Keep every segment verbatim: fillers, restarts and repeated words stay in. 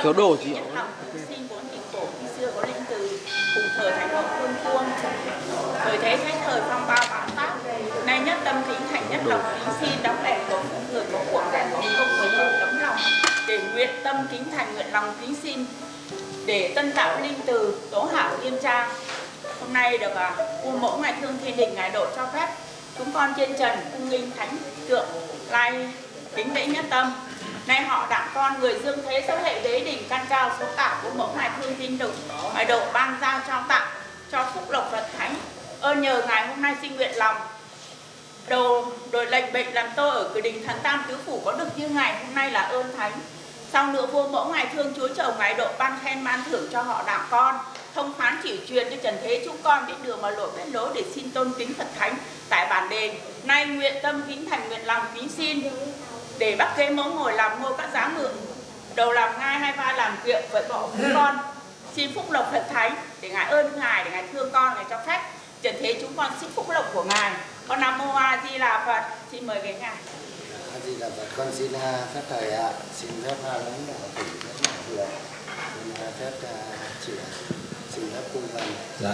thiếu đồ gì ạ? Xin vốn thịnh cổ khi xưa có linh từ cùng thời thành hậu phương cuông. Thời thế thái thời phong ba bản pháp. Nay nhất tâm kính thành nhất lòng kính xin đóng đèn có phụ người có của đèn có công với công tấm lòng. Để nguyện tâm kính thành nguyện lòng kính xin. Để tân tạo linh từ tố hảo nghiêm trang. Hôm nay được vua uh, mẫu ngài Thương Thiên Đình ngài độ cho phép chúng con trên trần cung nghinh thánh tượng lai kính lễ nhất tâm. Nay họ đặng con người dương thế số hệ đế đỉnh căn cao số cả của mẫu ngài Thương Thiên Đình ngài độ ban giao trao tặng cho phúc lộc Phật thánh. Ơn nhờ ngài hôm nay xin nguyện lòng đầu đổi lệnh bệnh làm tôi ở cửa đình thần tam tứ phủ có được như ngài hôm nay là ơn thánh. Sau nữa vua mẫu ngài thương chúa chồng ngài độ ban khen ban thưởng cho họ đặng con thông phán chỉ truyền cho trần thế chúng con biết đường mà lội biết lối để xin tôn kính Phật thánh tại bản đền. Nay nguyện tâm kính thành nguyện lòng kính xin để bắt kế mẫu ngồi làm ngôi các giá ngự đầu làm ngai hai vai làm kiệu với bỏ chúng con xin phúc lộc Phật thánh để ngài ơn ngài để ngài thương con ngài cho phép trần thế chúng con xin phúc lộc của ngài. Con Nam Mô A Di Đà Phật. Xin mời ghế ngài. A Di Đà Phật. Con xin phép thầy ạ, xin phép lãnh đạo tỉnh rất là nhiều, xin phép chị, xin phép cung văn. Dạ.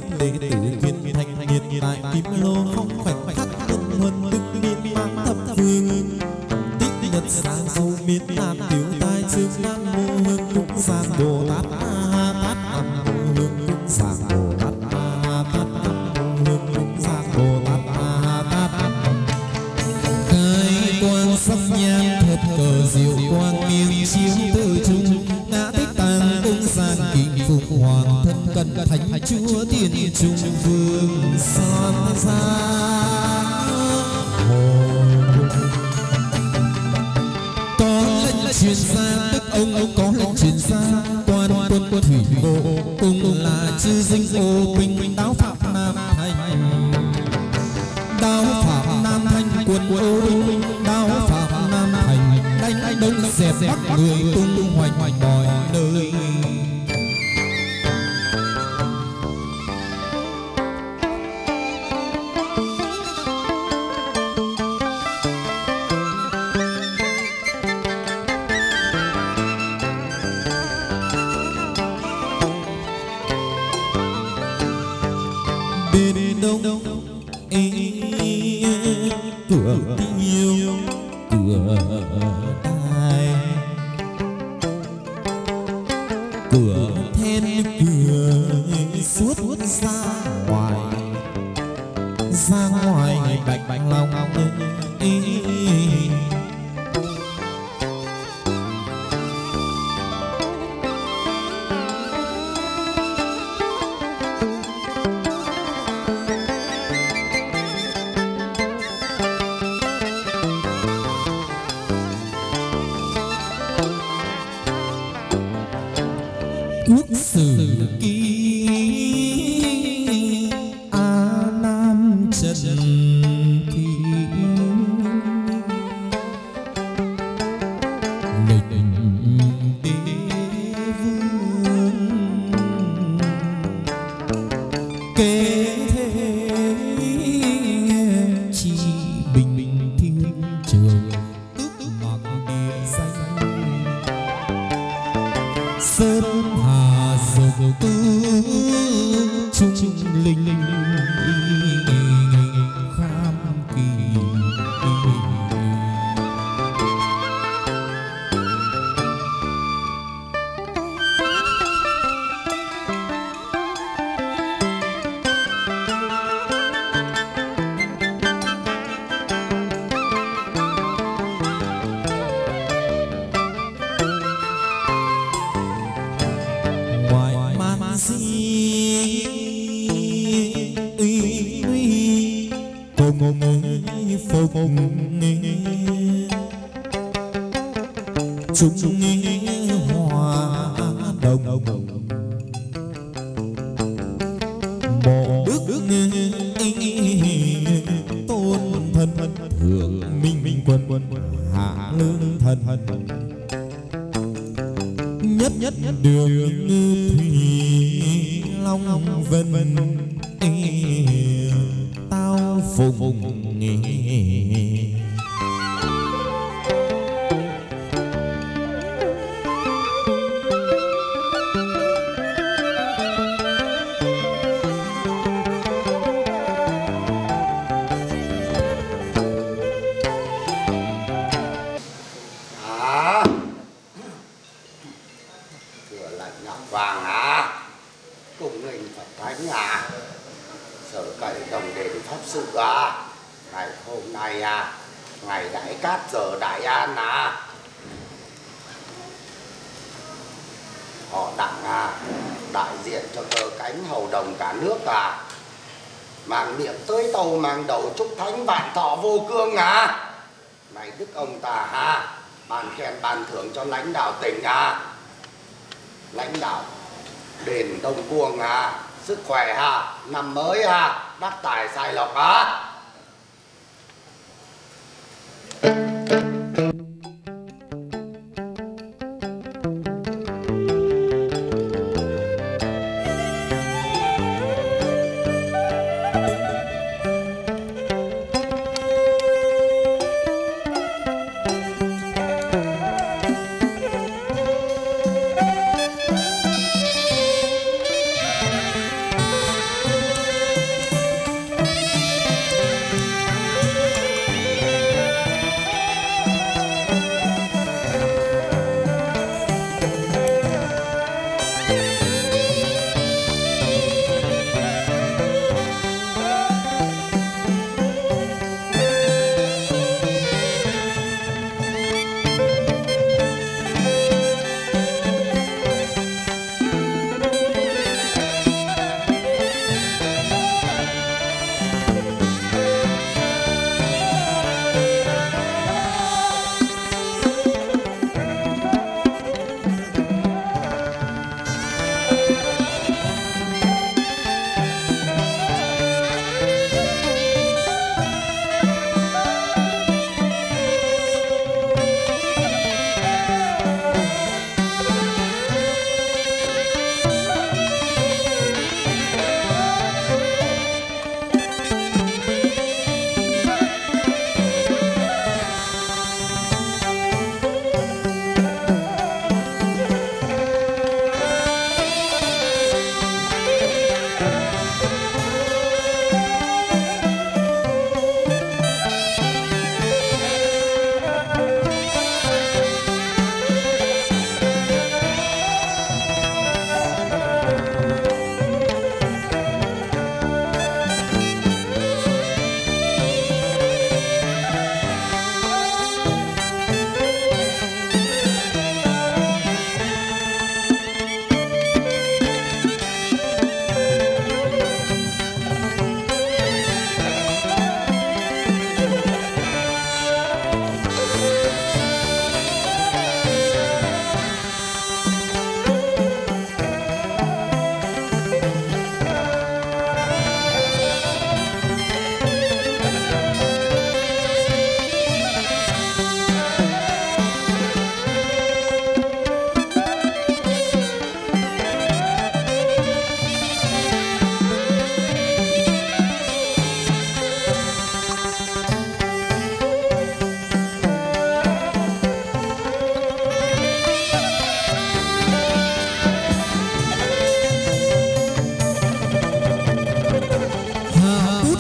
Hãy subscribe cho kênh Ghiền Mì Gõ để không bỏ lỡ những video hấp dẫn. sang sâu miền Nam tiểu tai dương nam mô hương cúng sang Bồ Tát A Tát nam mô hương cúng sang Bồ Tát A Tát nam mô hương cúng sang Bồ Tát A Tát khai quang sắc nhang thật cờ diệu quang miên chiếu tự trung ngã tích tàng cung sang kính phục hoàng thân cận thánh chúa thiên trung vương son giang có lệnh truyền ra đức ông ông có lệnh truyền ra quan quân quân thủy bộ cùng là chư dinh ô binh đáo phạm nam thành đáo phạm nam thành quân ô binh đáo phạm nam thành đánh đông dẹp bắc người tung hoành hoành mọi nơi bên đông cửa tiêu cửa đài cửa then cửa suốt ra ngoài ra ngoài bạch bạch lòng quốc sử ký A Nam Trần Thị lịch đế vương kế thế chi bình bình thiên trường ước mặc địa danh sơn hà dục tư trung linh kham kỳ ngoài man di uy uy cùng phục chúng hòa đồng bộ đức tôn thân thượng minh minh quân hạ lương thần nhất nhất đường thủy long vân tao phùng À, cửa lạnh ngọc vàng à, cùng linh Phật thánh à, sở cậy đồng đền pháp sự à, ngày hôm nay à, ngày đại cát giờ đại an à, họ đặng à, đại diện cho cơ cánh hầu đồng cả nước à, mang miệng tới tàu mang đầu chúc thánh vạn thọ vô cương à, này đức ông ta ha, ban khen ban thưởng cho lãnh đạo tỉnh à, lãnh đạo đền Đông Cuông à, sức khỏe ha, năm mới ha, đắc tài sai lộc á.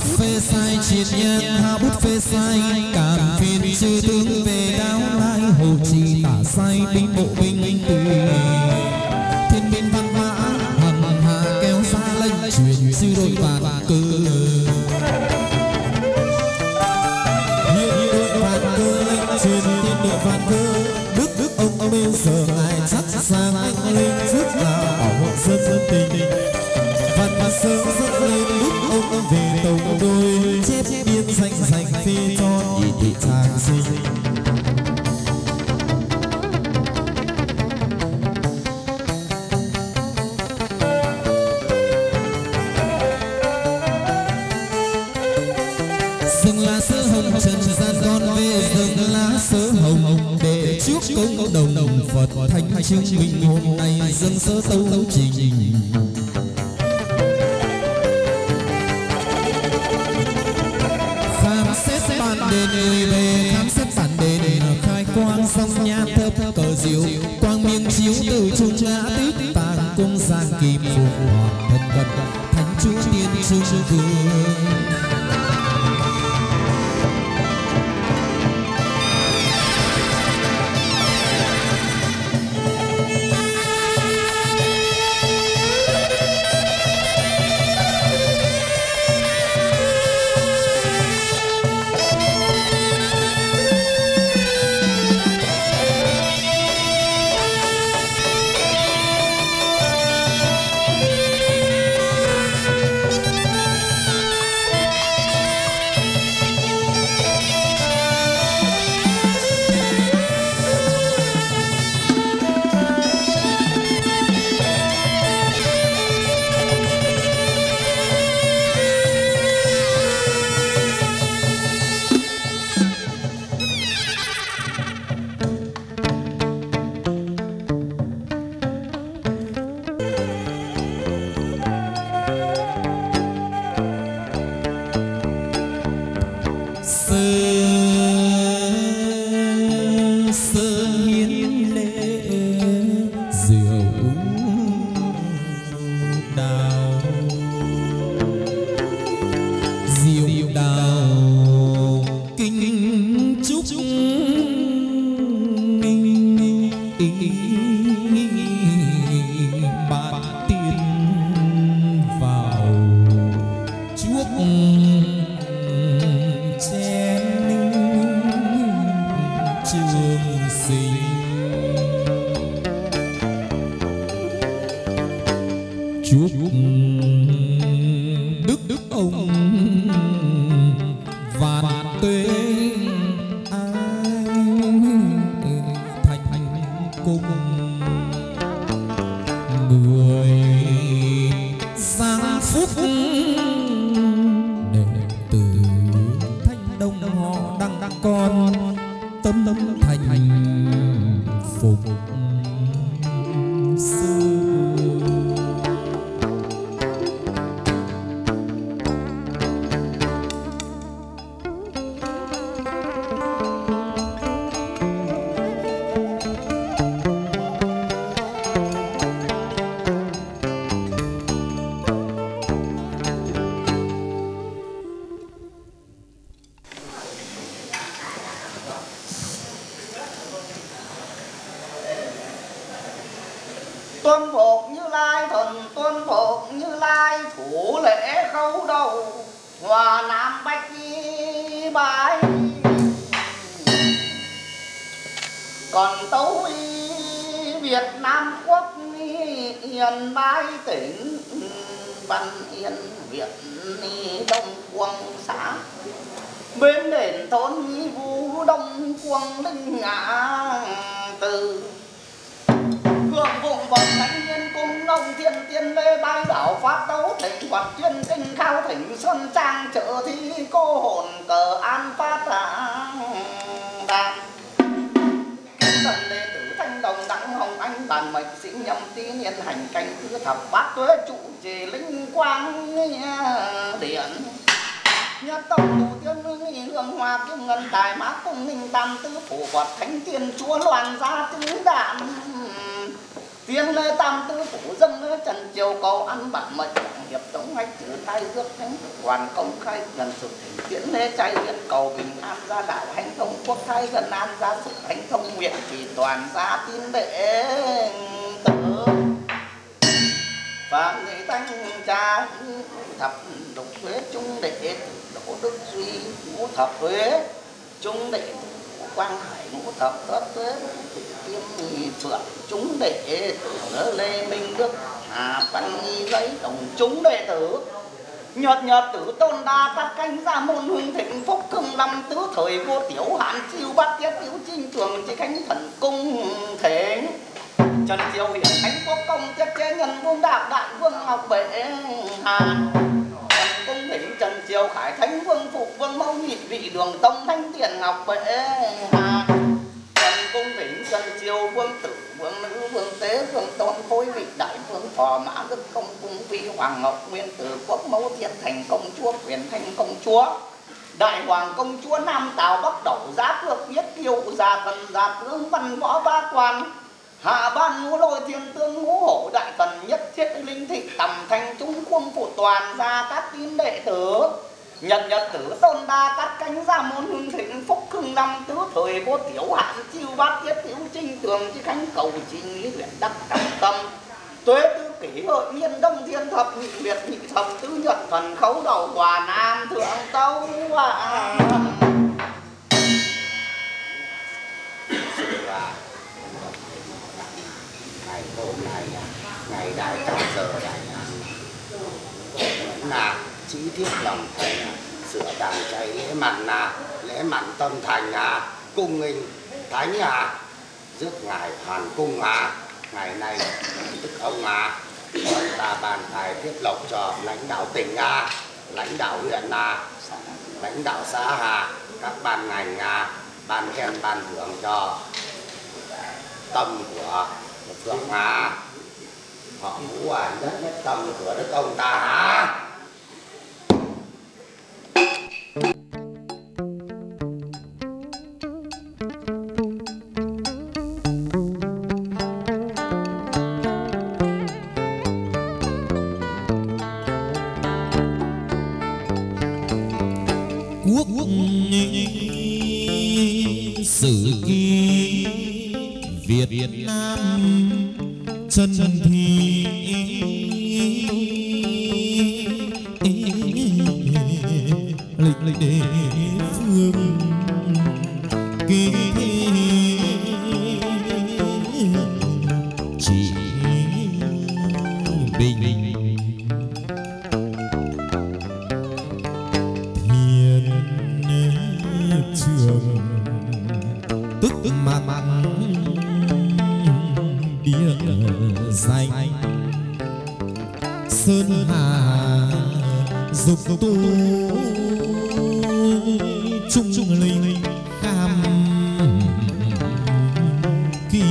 phê sai triệt nhang hạ bút phê sai cảm phiền chư tướng về đáo lai hồ trì tả sai binh bộ binh tùy thiên biên văn mã hằng hà kéo ra lệnh truyền sư đội vạn cơ hiện đội vạn cơ lệnh truyền thiên đội vạn cơ đức đức ông ông bây giờ ngài chắc sang anh lên trước là bảo hộ dân dân tình vạn vạn sơn dâng lên đức ông về tổng đôi chép biên danh danh phê cho nhị thị trang sinh dừng lá sơ hồng trần gian con về dừng lá sơ hồng để trước công đồng Phật thánh chứng minh hôm nay dâng sơ tấu trình khám xét bản đền người về khám xét bản đền khai quang sông nhã thấp cờ diệu quang miên chiếu từ trung ngã tích tàng cung giang kim phượng hoàng thân cận thánh chúa tiên trung vương tuân phục Như Lai thần tuân phục Như Lai thủ lễ khấu đầu hòa nam bách nhi bái còn tấu y Việt Nam quốc yên bái tỉnh Văn Yên Việt Đông Quang xã bên đền thôn Vũ Đông Quang Linh Ngã Từ hưởng vùng vật thánh nhân cung nông thiên tiên lê bái đảo phát tấu thỉnh vật chuyên kinh khao thỉnh xuân trang trợ thi cô hồn cờ an phát đàn thần đệ tử thanh đồng đặng hồng anh đàn mệnh sĩ nhâm tí niên hành cảnh thứ thập bát tuế trụ trì linh quang điện nhất tông đủ tiên hương hương hoa kim ngân đài mã cung ninh tam tứ phủ vật thánh tiên chúa loan gia tứ đạn tiên lê tam tứ phủ dân trần triều cầu ăn bạc mệnh hiệp tống hách chữ tay rước thánh hoàn công khai gần sự tiễn lễ trai viện cầu bình an gia đạo hành thông quốc thái gần an gia sức hành thông nguyện chỉ toàn gia tín đệ tử và người thanh cha thập độc thuế trung đệ đỗ đức duy ngũ thập thuế trung đệ quang hải ngũ thập thất thuế kiêm phượng chúng đệ tử lê minh đức hà văn nhi giấy đồng chúng đệ tử nhật nhật tử tôn đa các cánh gia môn huynh thịnh phúc cưng năm tứ thời vô tiểu hạn chiêu bát tiết tiểu trinh trường chỉ cánh thần cung thịnh trần triều hiển thánh quốc công tiết chế nhân vương đạp đạn vương ngọc bệ hà trần cung thịnh trần triều khải thánh vương phục vương mẫu nhị vị đường tông thanh tiền ngọc bệ hà trần cung thịnh trần triều vương tử vương nữ vương tế vương tôn phối vị đại vương phò mã đức công cung phi hoàng ngọc nguyên tử quốc mẫu thiên thành công chúa quyền thành công chúa đại hoàng công chúa nam tào bắc đẩu giá cược nhất kiêu gia thần gia tướng văn võ ba quan hạ ban ngũ lôi thiên tương ngũ hổ đại thần nhất thiết linh thị tầm thành trung quân phụ toàn gia các tín đệ tử nhật nhật tử tôn đa các cánh gia môn hưng thịnh phúc hưng năm tứ thời vô tiểu hạn chiêu bát tiết tiểu trinh tường chi khánh cầu chi lý huyện đắc trọng tâm tuế tư kỷ hội nhiên đông thiên thập nhị liệt nhị thập tứ nhật thần khấu đầu quả nam thượng tâu à. Ngày hôm nay ngày đại trọng giờ đại vẫn là chí thiết lòng thành sửa đàn cháy lễ mặn là lễ mặn tâm thành à cung nghinh thánh à rước ngài hoàn cung à ngày nay tức ông à ta bàn thải tiết lộc cho lãnh đạo tỉnh à lãnh đạo huyện à lãnh đạo xã à các ban ngành à ban khen ban thưởng cho tâm của Phượng à họ ngũ à nhất nhất tâm của đức ông ta hả? Quốc sử ký Việt Nam chân thì lịch lịch đề phương ký chỉ bình thiên trường tức mà mặn địa danh sơn hà dục tu trung trung linh cam kỳ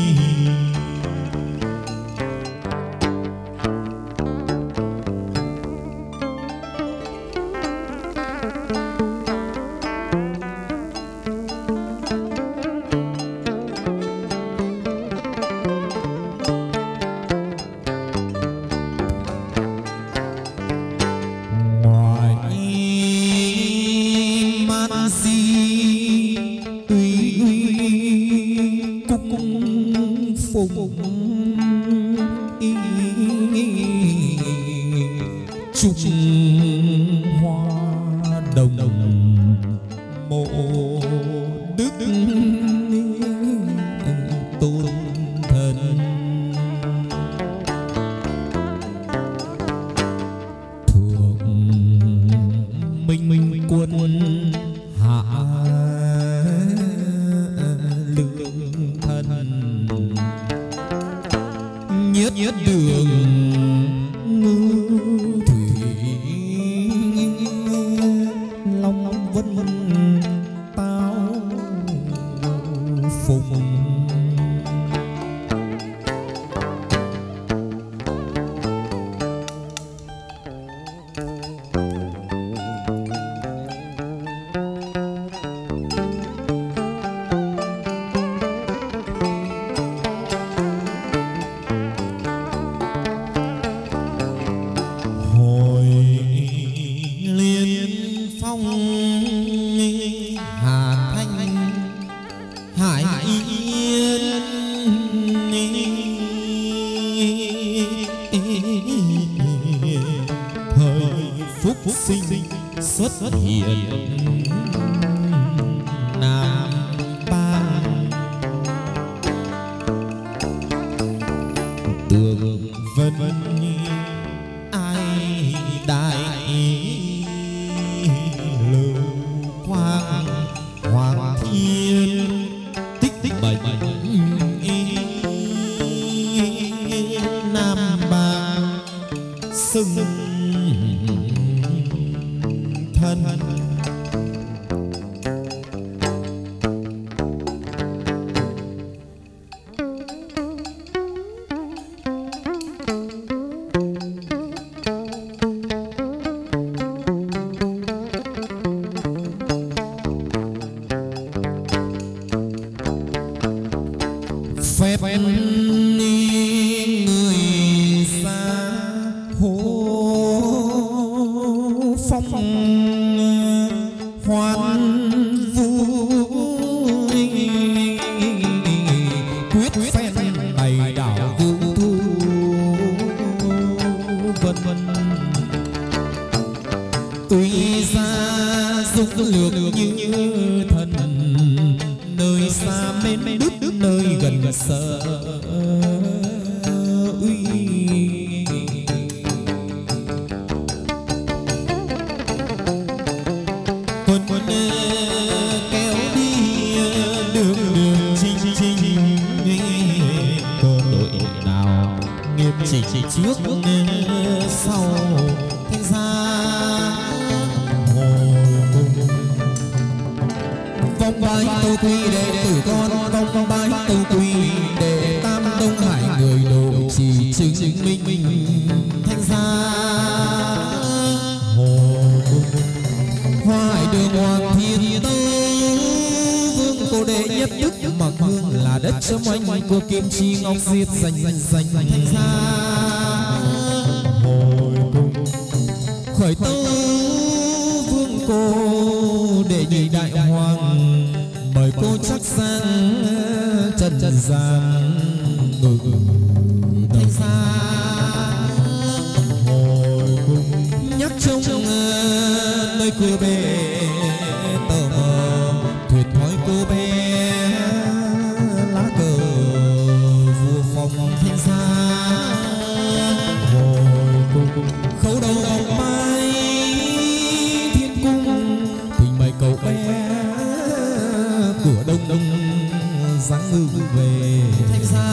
sinh xuất hiện Nam Bang. Tường vân ai đại lưu quang hoàng thiên tích tích bảy Nam Bang sừng thân. Phép người xa hô phong hoan vui quyết phen đầy đảo vũ thu vân vân. Tuy ra dục lược như thần nơi xa bên đức nơi gần sợ uy. Quân quân kéo đi đường đường chinh chinh có đội nào nghiêm chỉnh trước sau thanh gia vòng bái tâu quy đệ tử con vòng bái tâu quy đệ tam đông hải người độ chỉ chứng minh thanh gia hồ hoài đường hoàng thiên tâu vương cô đệ nhất đức mặc hương là đất chấm oanh của kim chi ngọc diệt dành dành thanh gia hồi cung khởi tâu vương cô đệ nhị đại hoàng mời cô chắc sang trần trần gian ngự thanh gia hồi cung nhắc trông nơi cửa bể tờ mờ thuyền thói cô bé lá cờ vua phòng thanh gia hồi cung khấu đầu ngọc mai thiên cung thình mời cậu bé của đông đông dáng ngư về thanh gia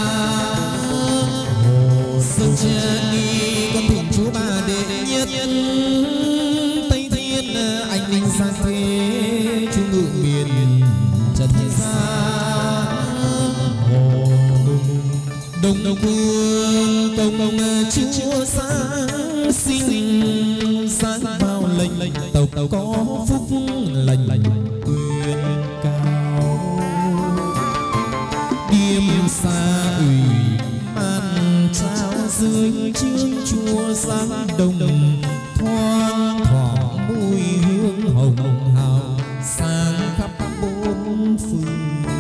sông cha đi con thuyền chúa ba đệ nhất tây thiên anh ninh sang thế chú ngự miền trần thanh gia đông đông vương công công chúa sáng sinh sáng bao lệnh lệnh tàu tàu có phúc lành lành quyền cao điềm xa ủy ban trao dưới chương chúa sáng đông thoang thoảng mùi hương hồng hào sáng khắp bốn phương.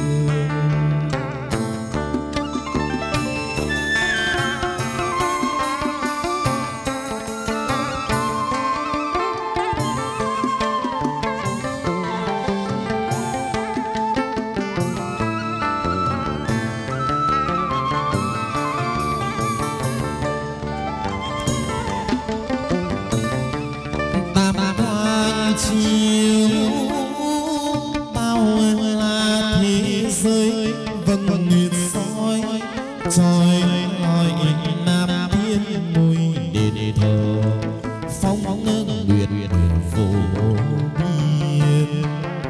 Chiếu bao là thế giới vầng nguyệt soi tròi ngòi nam thiên mùi đền thờ phong nguyệt vô biên.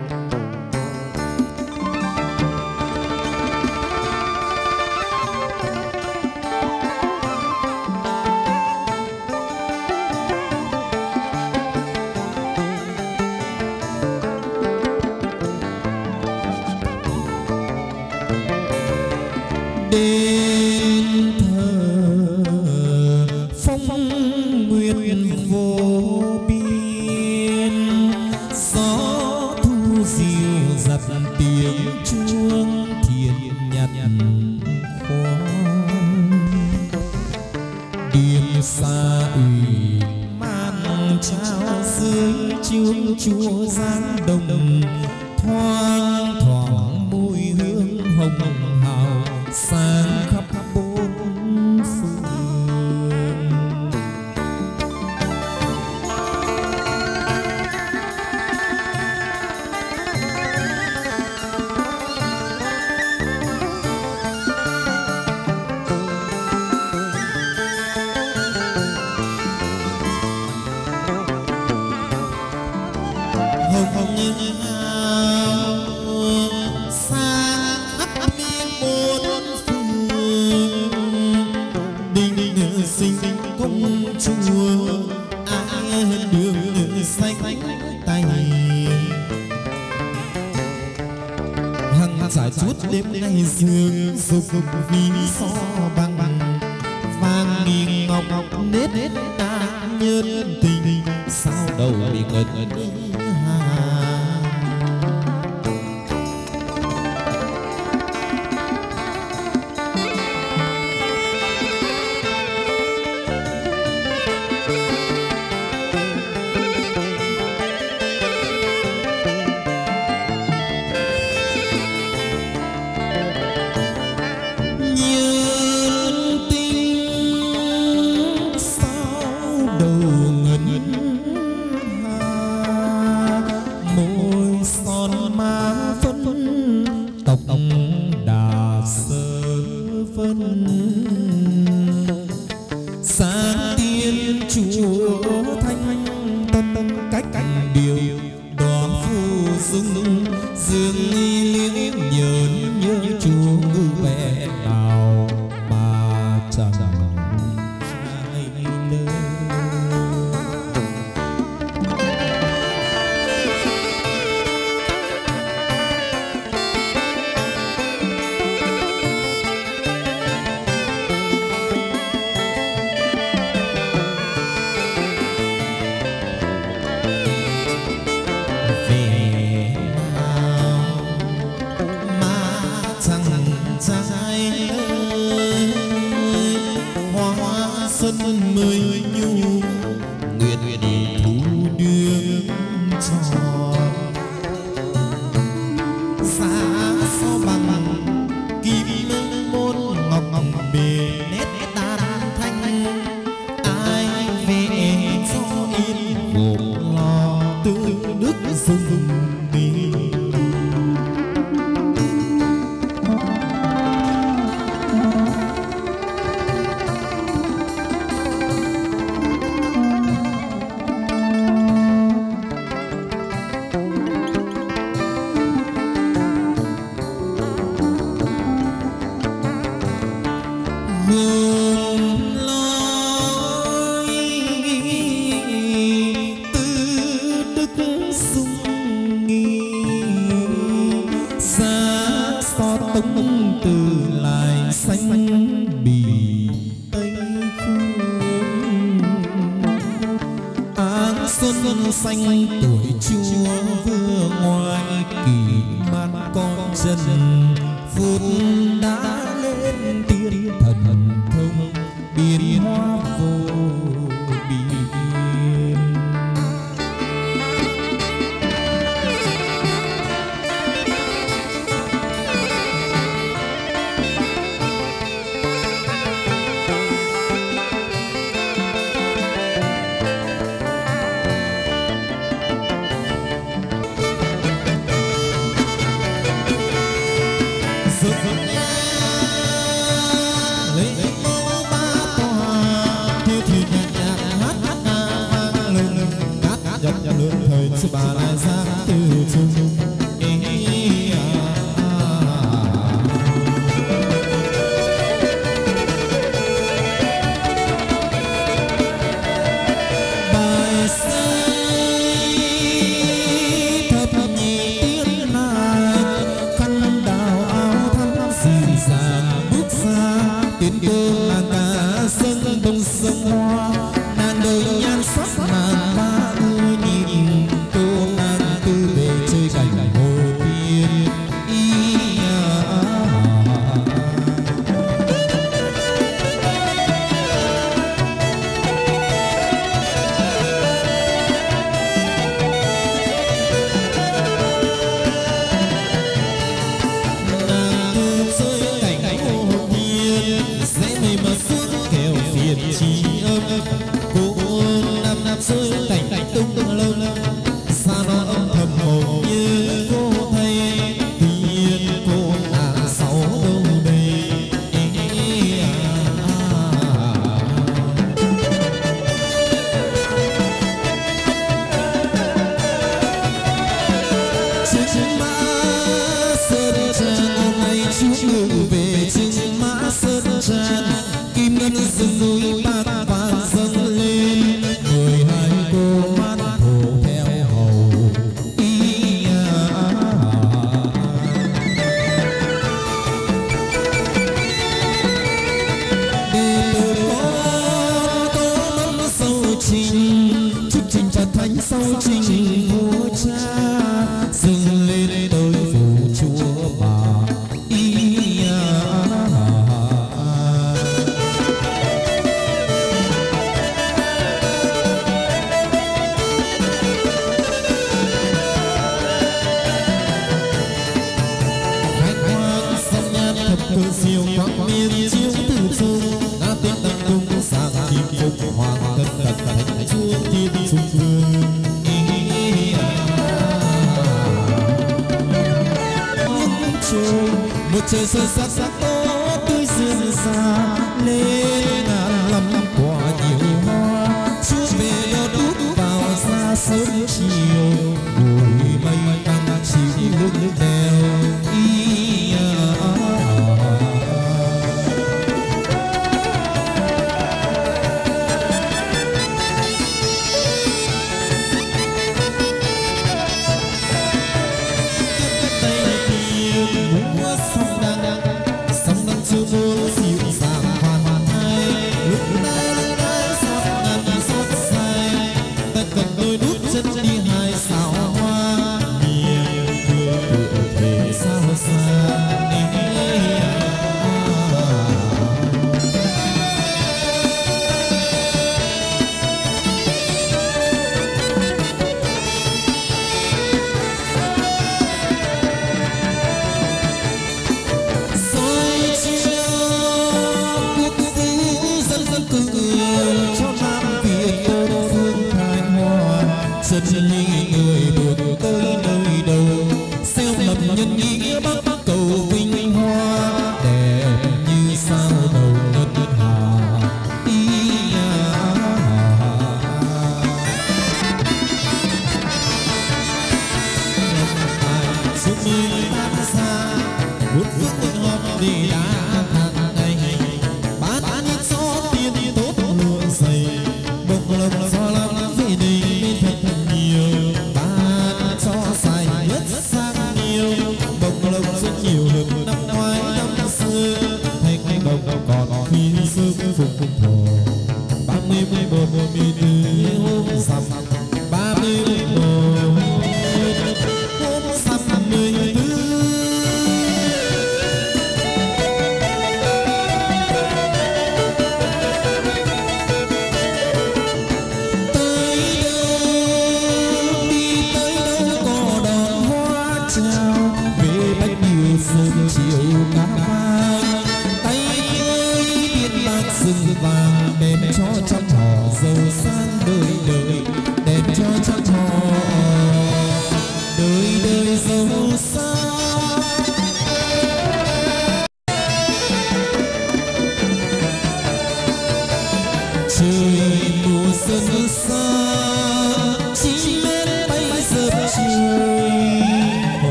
Đền thờ phong nguyên vô biên gió thu dịu dặt tiếng chuông thiền nhặt khoan điềm xa ủy man trao dưới chuông chùa giang đồng thoang thoảng mùi hương hồng hào sáng khắp bốn phương. Giải chút đêm nay dương dục vì gió băng vàng nghìn ngọc nết ta nhân tình sao đầu bị ngẩn hà. Chơi cảnh sau trình vua cha dâng lên tới phủ chúa bà ý à. Khách hoang sông nhan thập cờ diệu quang miên chiếu từ trung đã tiếng tận cung sang kim phục hoàng thân tật thánh chúa thiên trung vương. Một trời sơ sắc sắc tốt tươi dương xa lên ngàn lắm quả nhiều hoa chúa về đó đút vào xa sớm chiều bụi mây tăng chịu lúc đèo ý à.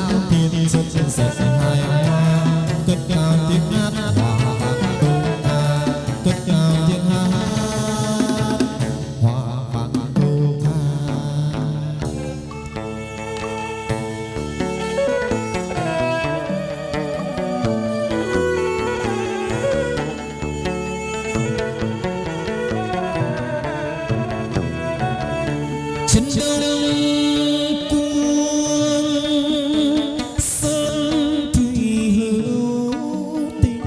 Hãy subscribe cho kênh Ghiền Mì Gõ để không bỏ lỡ những video hấp dẫn. cất cao tiếng hát hòa vang câu ca. Trên đông cuông sơn thủy hữu tình,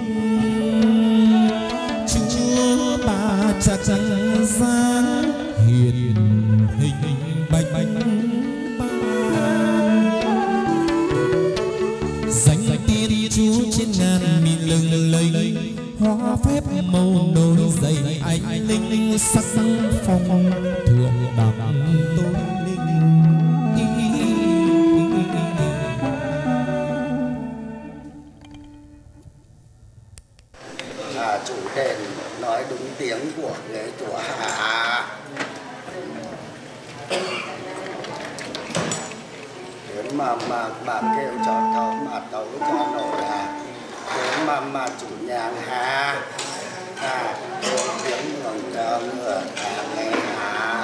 chúa bà chắc chắn dáng hiền hình bạch ban, danh tiên chúa trên ngàn nghìn lừng lẫy, hoa phép màu nối dày ánh linh sắc phong thượng đẳng tôn linh. À, chủ đền nói đúng tiếng của nghệ chùa Hạ. Thế mà mà mà kêu cho tấu mà tấu cho nổi à. Thế mà mà chủ nhang ha. À, kêu tiếng ngừng cho ngựa ta nghe hả.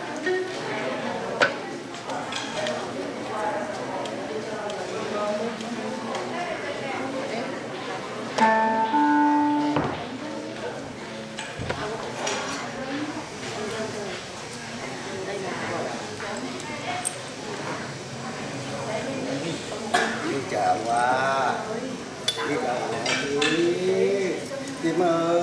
Đi chào quá. Đi chào đi. Đi mơ.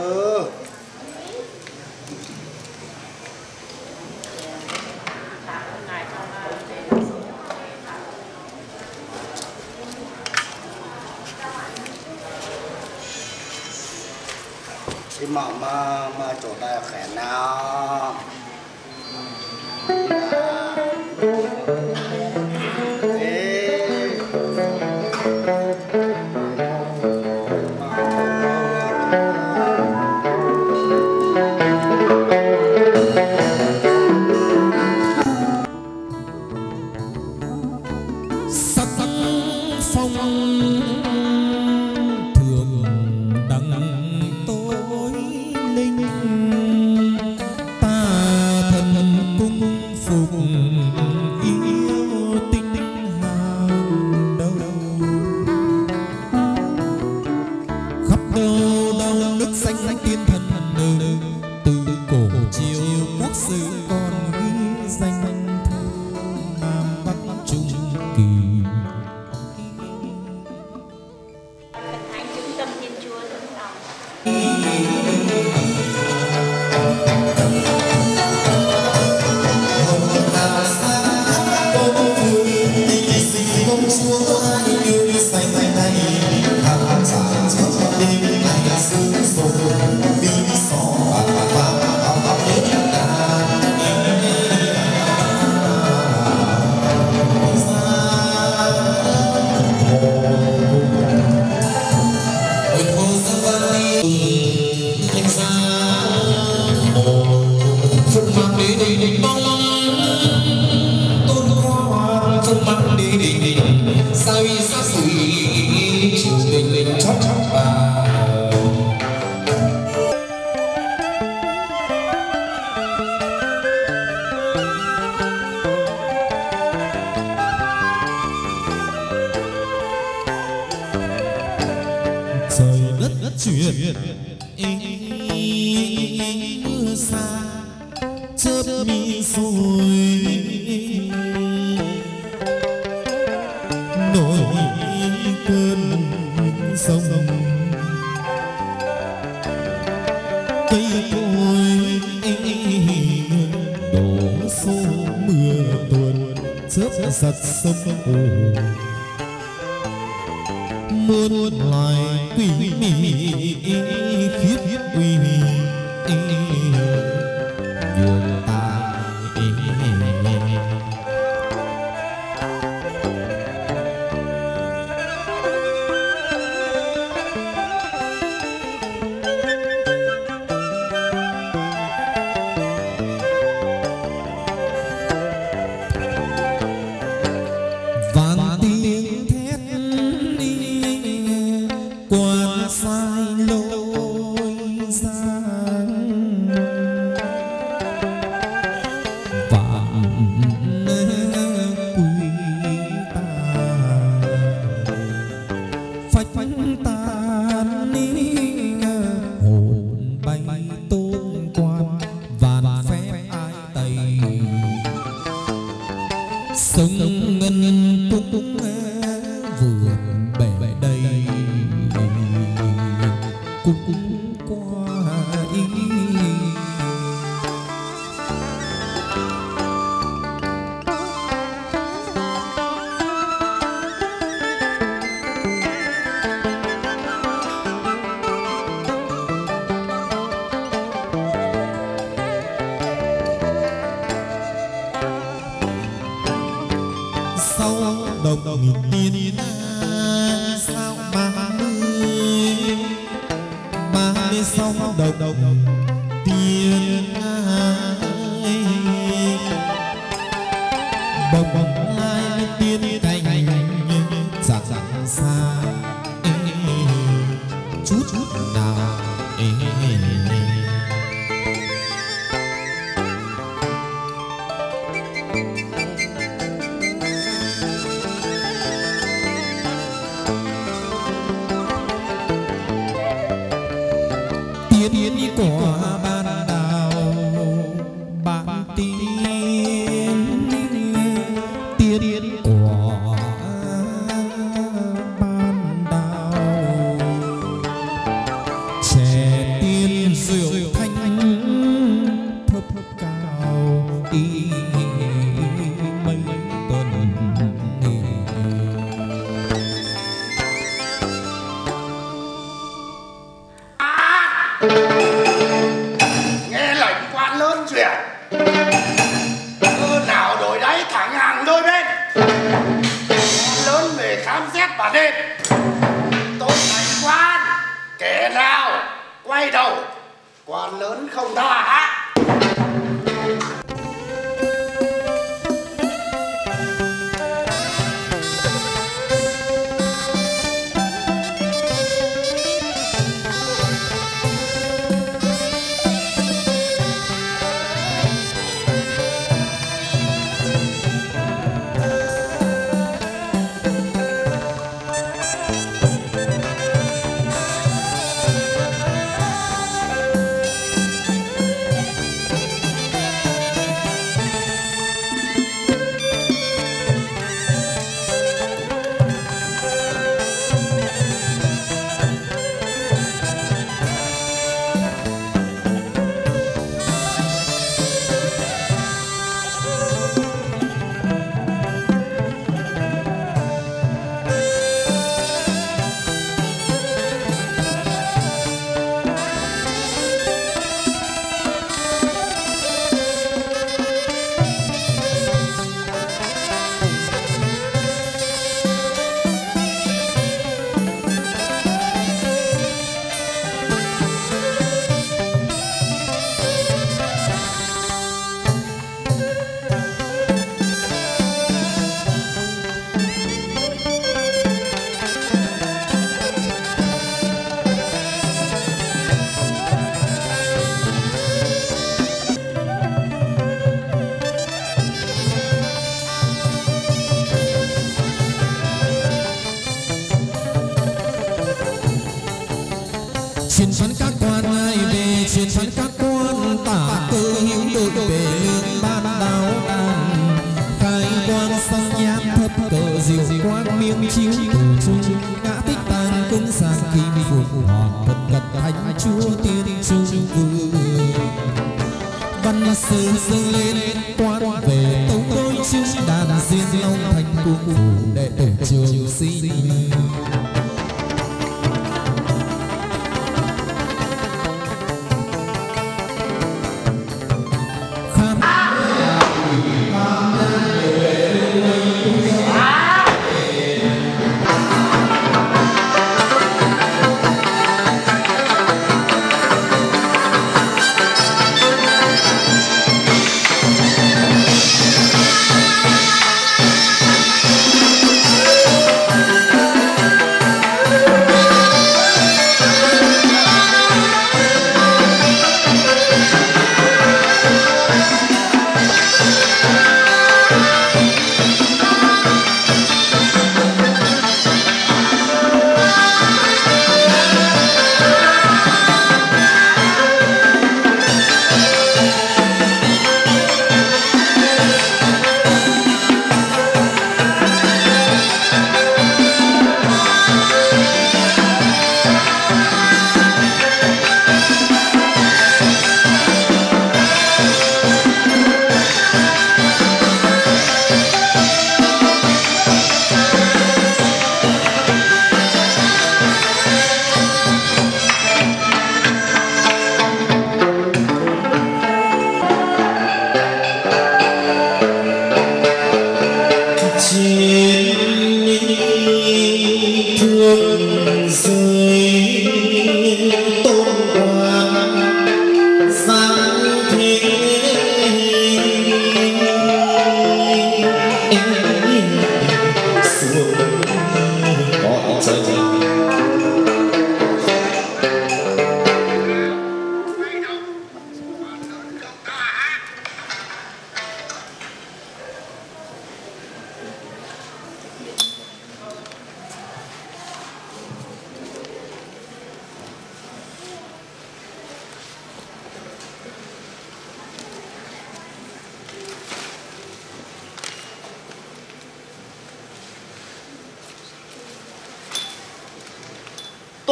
Thì mà mà mà chỗ ta khỏe nào. Sắc phong thường đăng tối linh, ta thần cung phục yêu tinh hàng đầu. Khắp đâu đâu nước xanh xanh tiên thần đời, từ cổ chiều quốc sử còn ghi danh thương Nam Bắc Trung Kỳ. Thánh trung tâm Thiên Chúa Vĩnh Long. Sao sắc sĩ chịu tình linh chót chót vào. Trời đất đất chuyển mưa xa chớp mi rồi nổi cơn sông. Cây cối đổ xô mưa tuôn chớp giật sông ồ. Muôn loài quỷ mị khiếp uy nhường ta. Vang tiếng thét đi qua sai lối, đồng nghìn tiên sao ba mươi ba mươi sáu đồng đồng tiên bồng bồng hai tiên cành giặc giặc xa chút chút nào tiên đi quả ban đào bạn tiên tiên quả ban đào trẻ tiên rượu thanh thấp cao đi mấy tuần nghe lệnh quan lớn chuyện cơ nào đổi đáy thẳng hàng đôi bên quan lớn về khám xét bản đêm tôi thành quan kẻ nào quay đầu quan lớn không tha hả? Truyền phán các quan ai về truyền phán các quan tả cơ hữu đội về lương ban đáo đàn khai quan sang nhát thấp cờ diệu quang miếng chiếu tù trung ngã tích tàn cung sang kim phục hoàng thật cật thánh chúa tiên trung vương văn sư dâng lên quan về tấu đôi chữ đàn diên long thành cung phủ đệ tử trường sinh.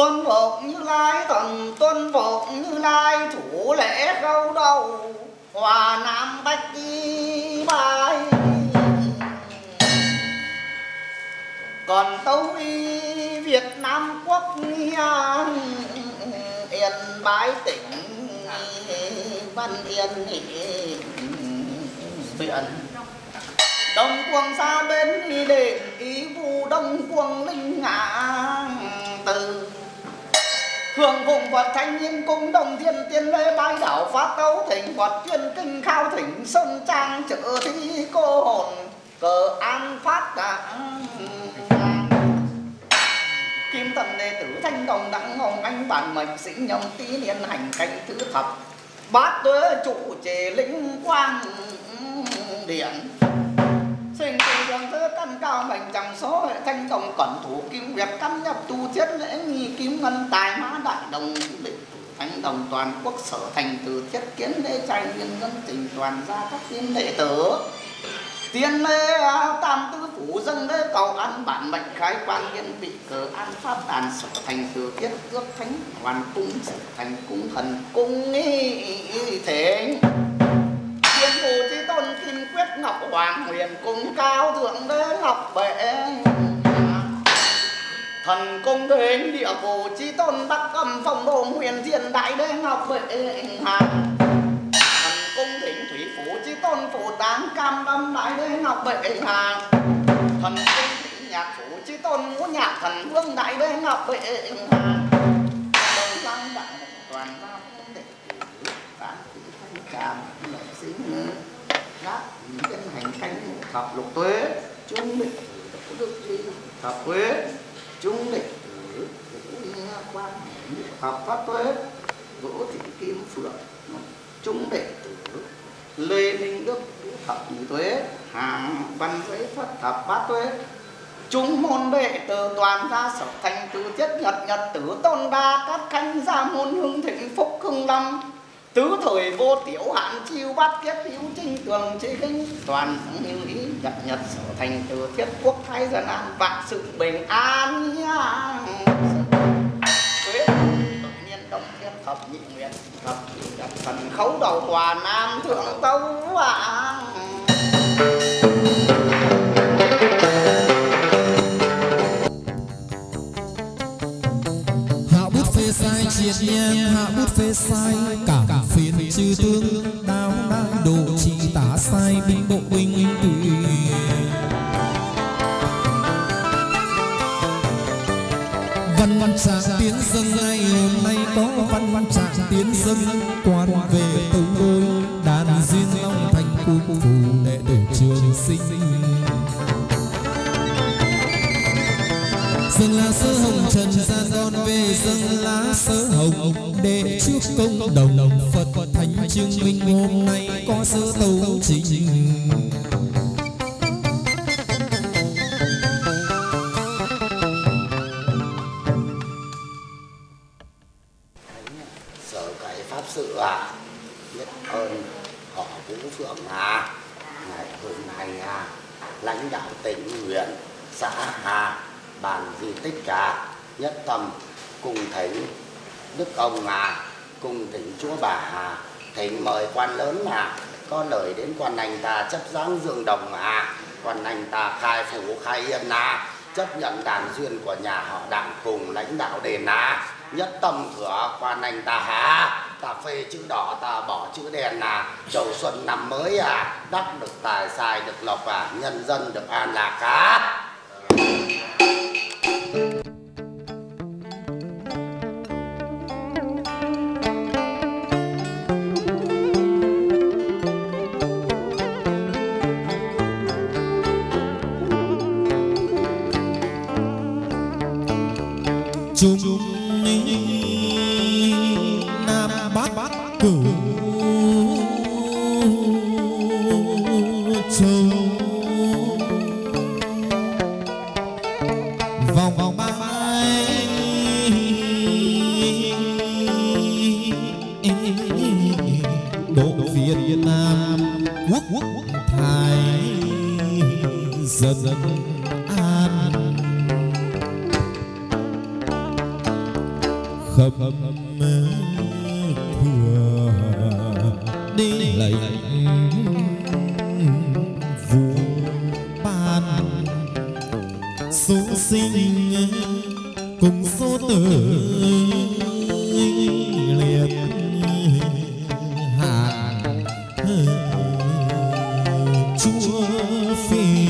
tuân phục Như Lai thần tuân phục Như Lai thủ lễ khâu đầu Hòa Nam Bách đi bài. Còn tâu y Việt Nam quốc yên bái tỉnh Văn Yên huyện Đông Quang xa bên đền ý vụ Đông Quang linh ngã từ Hương vùng Phật thanh niên cung đồng thiên tiên lê bái đảo phát tấu thỉnh Phật chuyên kinh khao thỉnh sơn trang trợ thi cô hồn cờ an phát đảng Kim thần đệ tử thanh đồng đặng hồng anh bản mệnh sinh nhâm tí niên hành cảnh thứ thập bát tuế trụ trì linh quang điện sinh từ dòng thơ căn cao mệnh chẳng số hệ thanh đồng cẩn thủ kim việt căn nhập tu chết lễ nghi kim ngân tài mã đại đồng định thanh đồng toàn quốc sở thành từ thiết kiến lễ trai viên ngân trình toàn gia các tiên đệ tử tiên lễ tam tư phủ dân lễ cầu ăn bản mệnh khai quan yên vị cờ an pháp đàn sở thành từ thiết ước thánh hoàn cung sở thành cung thần cung y thế tiên phù chí tôn kim quyết ngọc hoàng huyền cung cao thượng đế ngọc bệ thần cung đến địa phù chí tôn bắc âm phong đô huyền thiên đại đế ngọc bệ hàng cung thỉnh thủy phủ chí tôn phủ táng cam lâm đại đế ngọc bệ hàng thần cung thỉnh nhạc phủ chí tôn ngũ nhạc thần vương đại đế ngọc bệ hàng đồng lăng đặng toàn nam đệ tử tán tử thanh tràm lợi sinh gác nhân hành canh thập lục tuế trung đệ tử đức duy thập tuế trung đệ tử vũ quang thập pháp tuế vũ thị kim phượng trung đệ tử Lê Minh Đức thập nhị tuế hàng văn giấy phất thập bát tuế chúng môn đệ tử toàn gia sở thành tứ tiết nhật nhật tử tôn đa cát khanh gia môn hưng thịnh phúc hưng lâm tứ thời vô tiểu hạn chiêu bát tiết hữu trinh tường chế kinh toàn như ý nhật nhật sở thành tứ thiết quốc thái dân an vạn sự bình an nha. Đông thiên thập nhị nguyện thập nhị nhập thần khấu đầu tòa nam thượng tấu vàng hạ bút phê sai triệt nhang hạ bút phê sai cảm phiền chư tướng đáo đang độ chỉ tả sai binh bộ binh tùy văn văn trạng tiến dân ngày hôm nay có văn văn trạng tiến dân quan về tấu đôi đàn duyên long thành cung phủ đệ tử trường sinh dâng lá sơ hồng trần gian con về dâng lá sơ hồng để trước công đồng Phật thánh chứng minh hôm nay có sơ tấu trình sự à biết ơn họ Vũ Phượng Hà ngày hôm nay à, lãnh đạo tỉnh huyện xã Hà bàn di tích cả nhất tâm cùng thỉnh đức ông à cùng thỉnh chúa bà Hà thỉnh mời quan lớn à có lời đến quan anh ta chấp giáng dương đồng à quan anh ta khai phủ khai yên à chấp nhận đàn duyên của nhà họ Đặng cùng lãnh đạo đền à nhất tâm cửa quan anh ta hả ta phê chữ đỏ ta bỏ chữ đen à đầu xuân năm mới à đắc được tài sai được lộc à nhân dân được an lạc á. Chúng Nam Bắc Cửu Châu vòng vòng mãi độ Việt Nam quốc quốc thái dân dân an khâm thừa đi lạy vua ban số sinh cùng số tử liệt hạ chúa phi.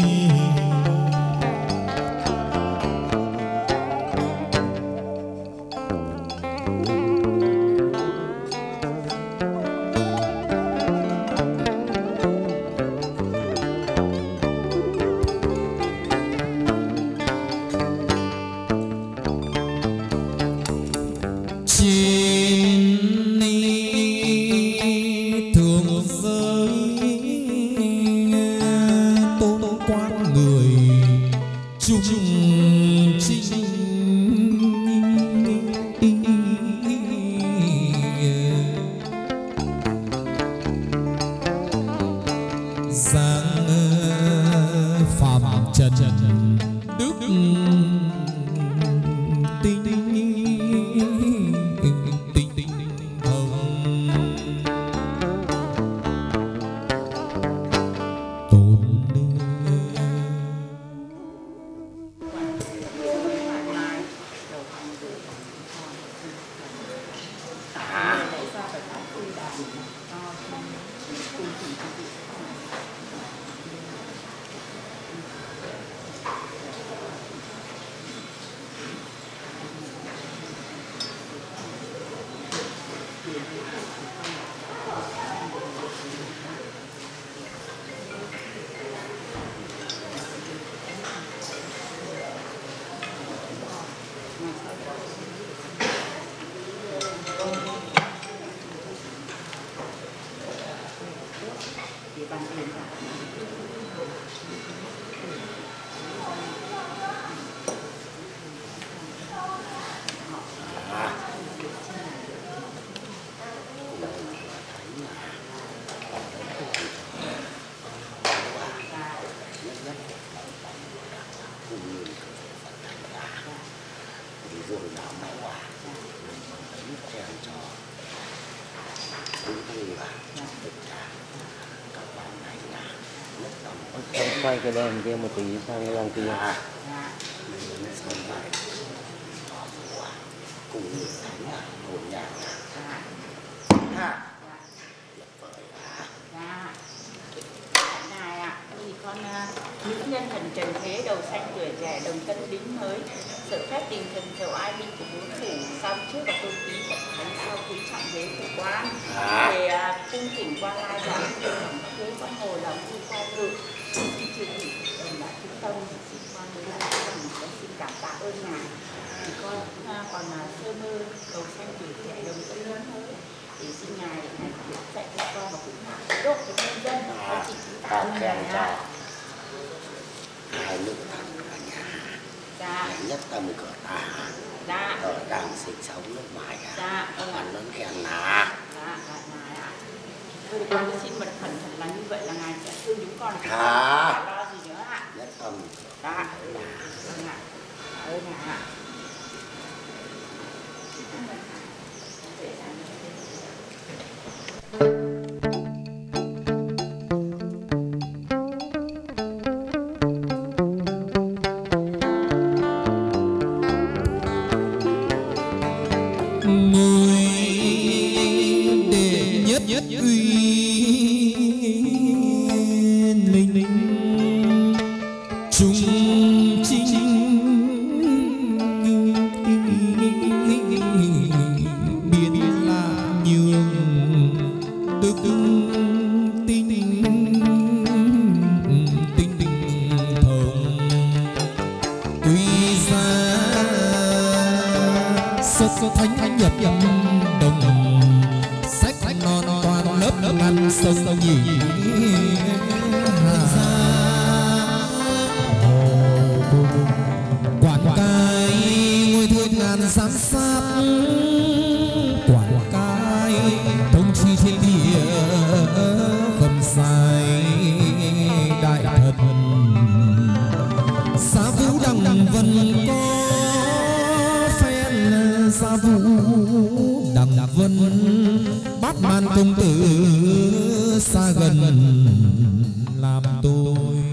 Quay cái đèn kia một tí sang cái đằng kia. Cùng người thánh hồn nhạc ha. Ngài ạ, thì con nữ nhân thần trần thế đầu xanh tuổi trẻ đồng tân đính mới sở phép đình thần dầu ai minh của bốn phủ sau trước và tôn ký Phật thánh sau quý trọng ghế phụ quan về cung thỉnh qua lai giảng tổng thuế quan hồ lòng thi qua ngự xin chư vị đồng lại trung tâm xin quan với lai con xin cảm tạ ơn ngài. Thì con còn sơ mơ đầu xanh tuổi trẻ đồng tân lớn mới thì xin ngài ngài dạy cho con và cũng là độ cho nhân dân và chỉ chúng ta ơn ngài. Hai nữ thần ở nhà. Dạ. Nhất tâm cửa ta. Dạ. Ở đang sinh sống nước ngoài à. Dạ. Hoàn lớn khen là. Dạ, dạ, ngài ạ. Thôi con xin mật khẩn thật là như vậy là ngài sẽ thương chúng con. Hả? Lo gì nữa ạ? Nhất tâm. Dạ. Vâng ạ. Ơn ngài ạ. Sa vũ bắt man công tử xa gần làm tôi.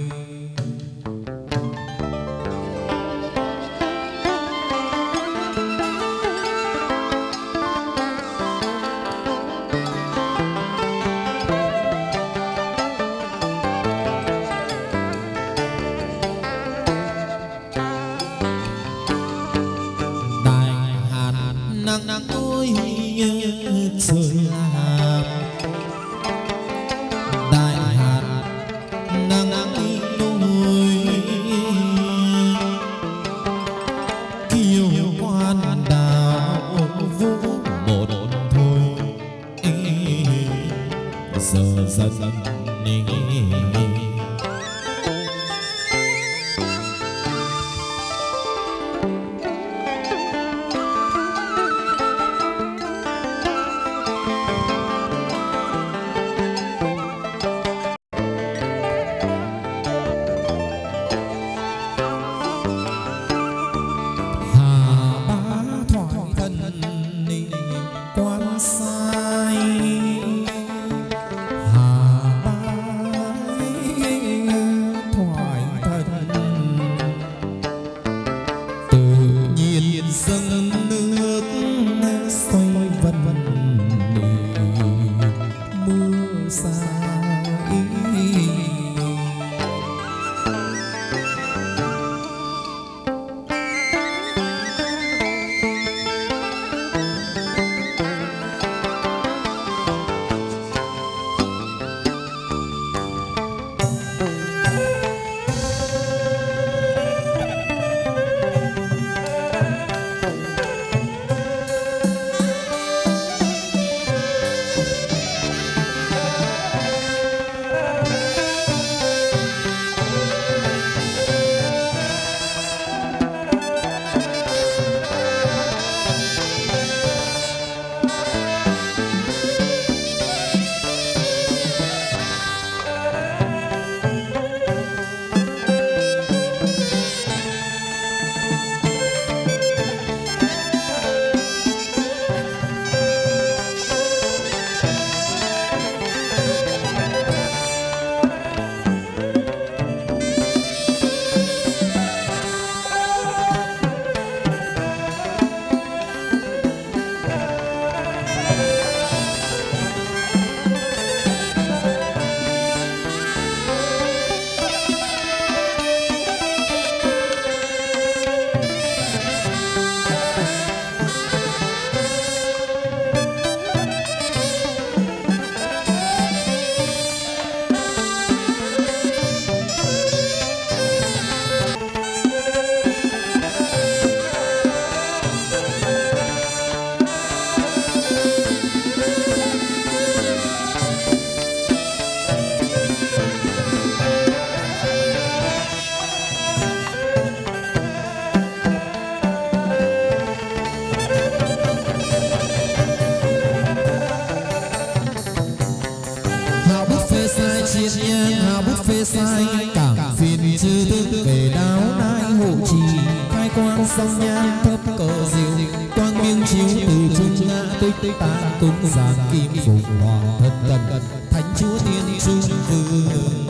sai cảng phiền chư tư về đáo nai hộ trì khai quang sông nhang thấp cờ diệu quang miếng chiếu từ trung ngã tích tích tán cung giảng kim phục hoàng thật cần thánh chúa tiên trung vương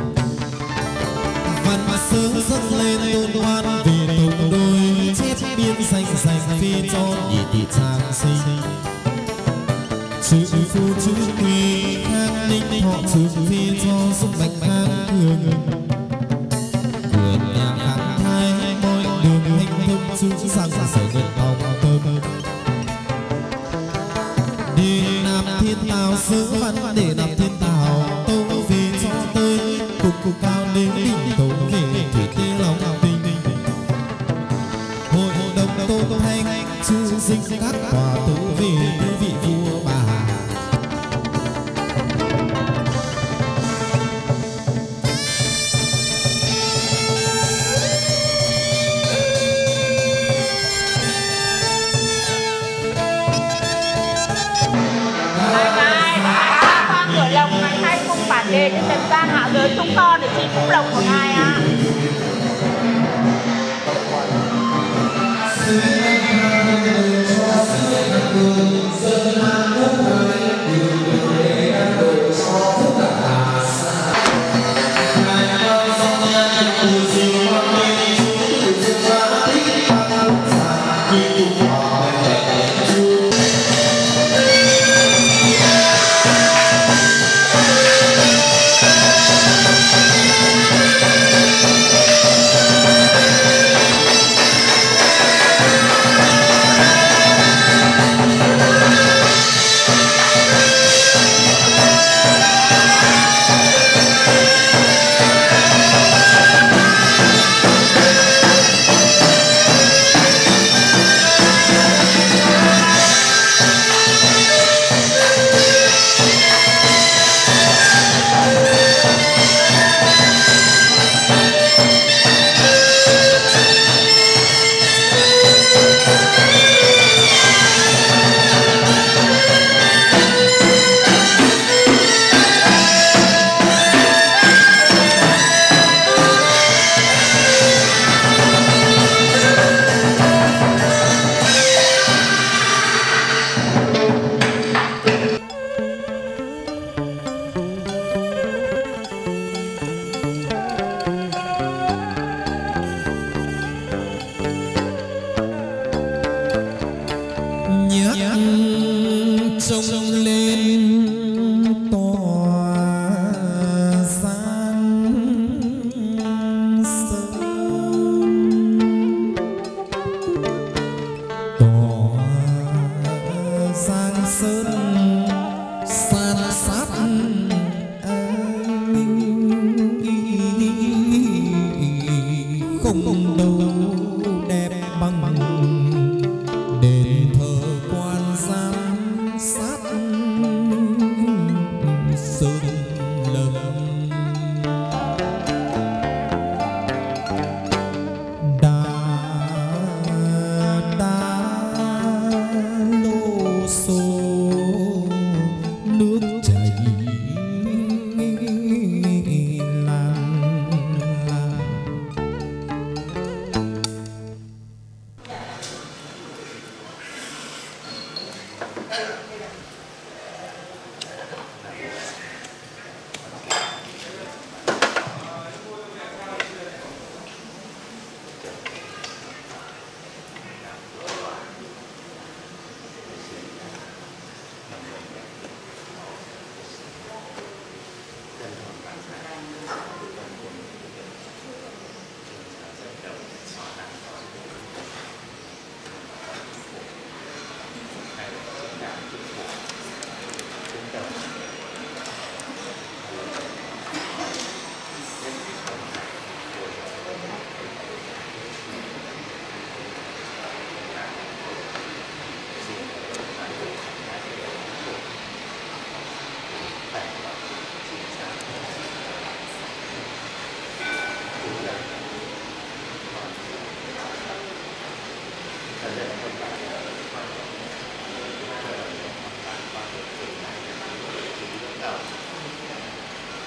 văn mà sớm dâng lên tôn oan vì tùng đôi chết biên xanh xanh phi cho nhị tỷ trang sinh chữ phu chữ quy khang ninh họ chữ phi cho sức mạnh khang cường quyền nhà khang thai mọi đường hình thông chữ sang sở ngân tòng thơm đi nam thiên tào sứ văn để nam thiên tào tâu về cho tới cục cục cao đến đỉnh tấu về thủy tê lòng tình hội đồng tôn thanh chữ sinh các quả tấu về tư vị vua bà để cho trần gian hạ giới chúng con để xin phúc lộc của ngài ạ. À.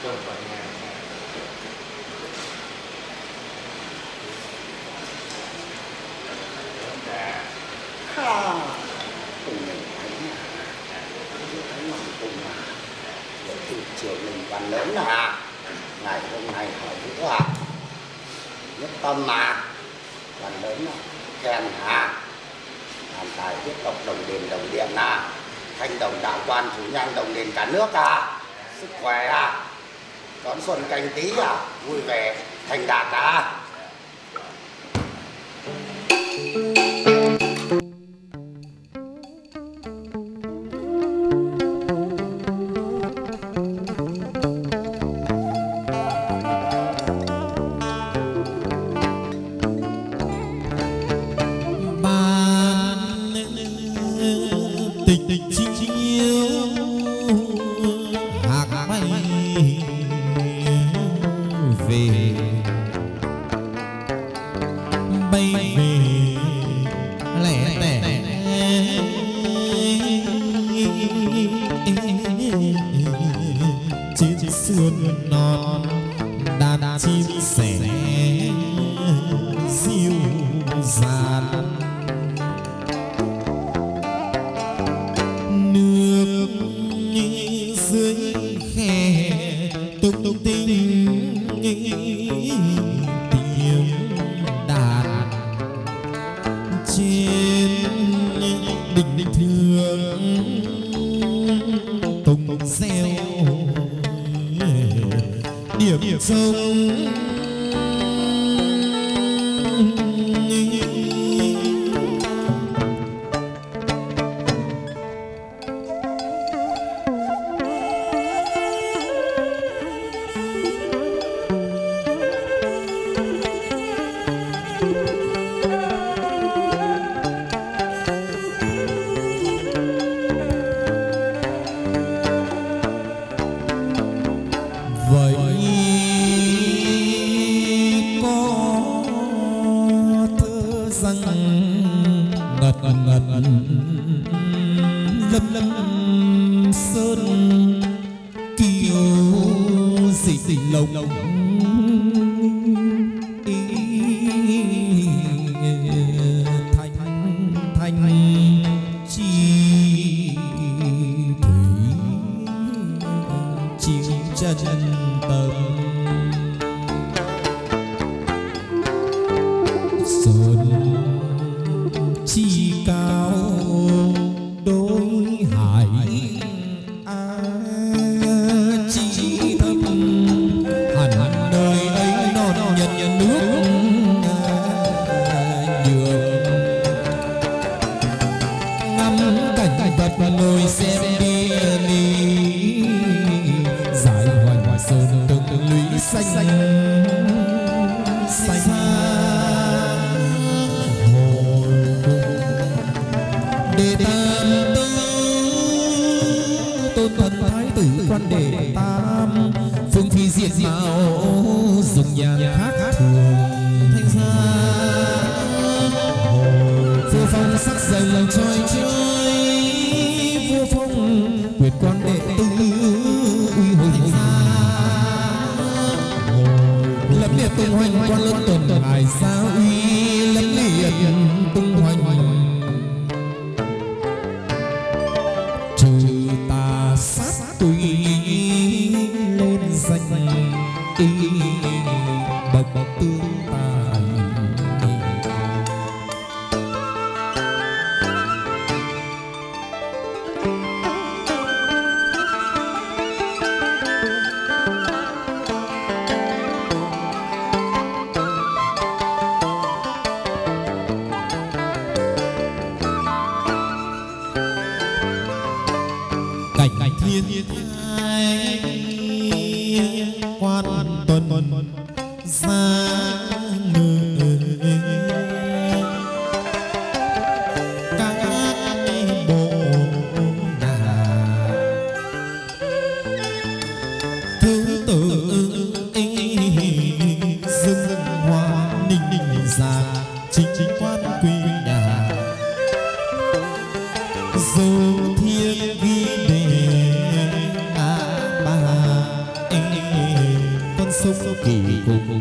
Ha, cùng mình thấy thấy lòng cùng mà để thị trường mình còn lớn à, ngày hôm nay hỏi nữa à, nhất tâm mà còn lớn à, khen à, làm tài tiếp tục đồng đền đồng điện à, thanh đồng đạo quan chủ nhang đồng đền cả nước à, sức khỏe à, đón xuân canh tí à, vui vẻ thành đạt à. Dấu thiên ghi đề a ba sông kỳ cùng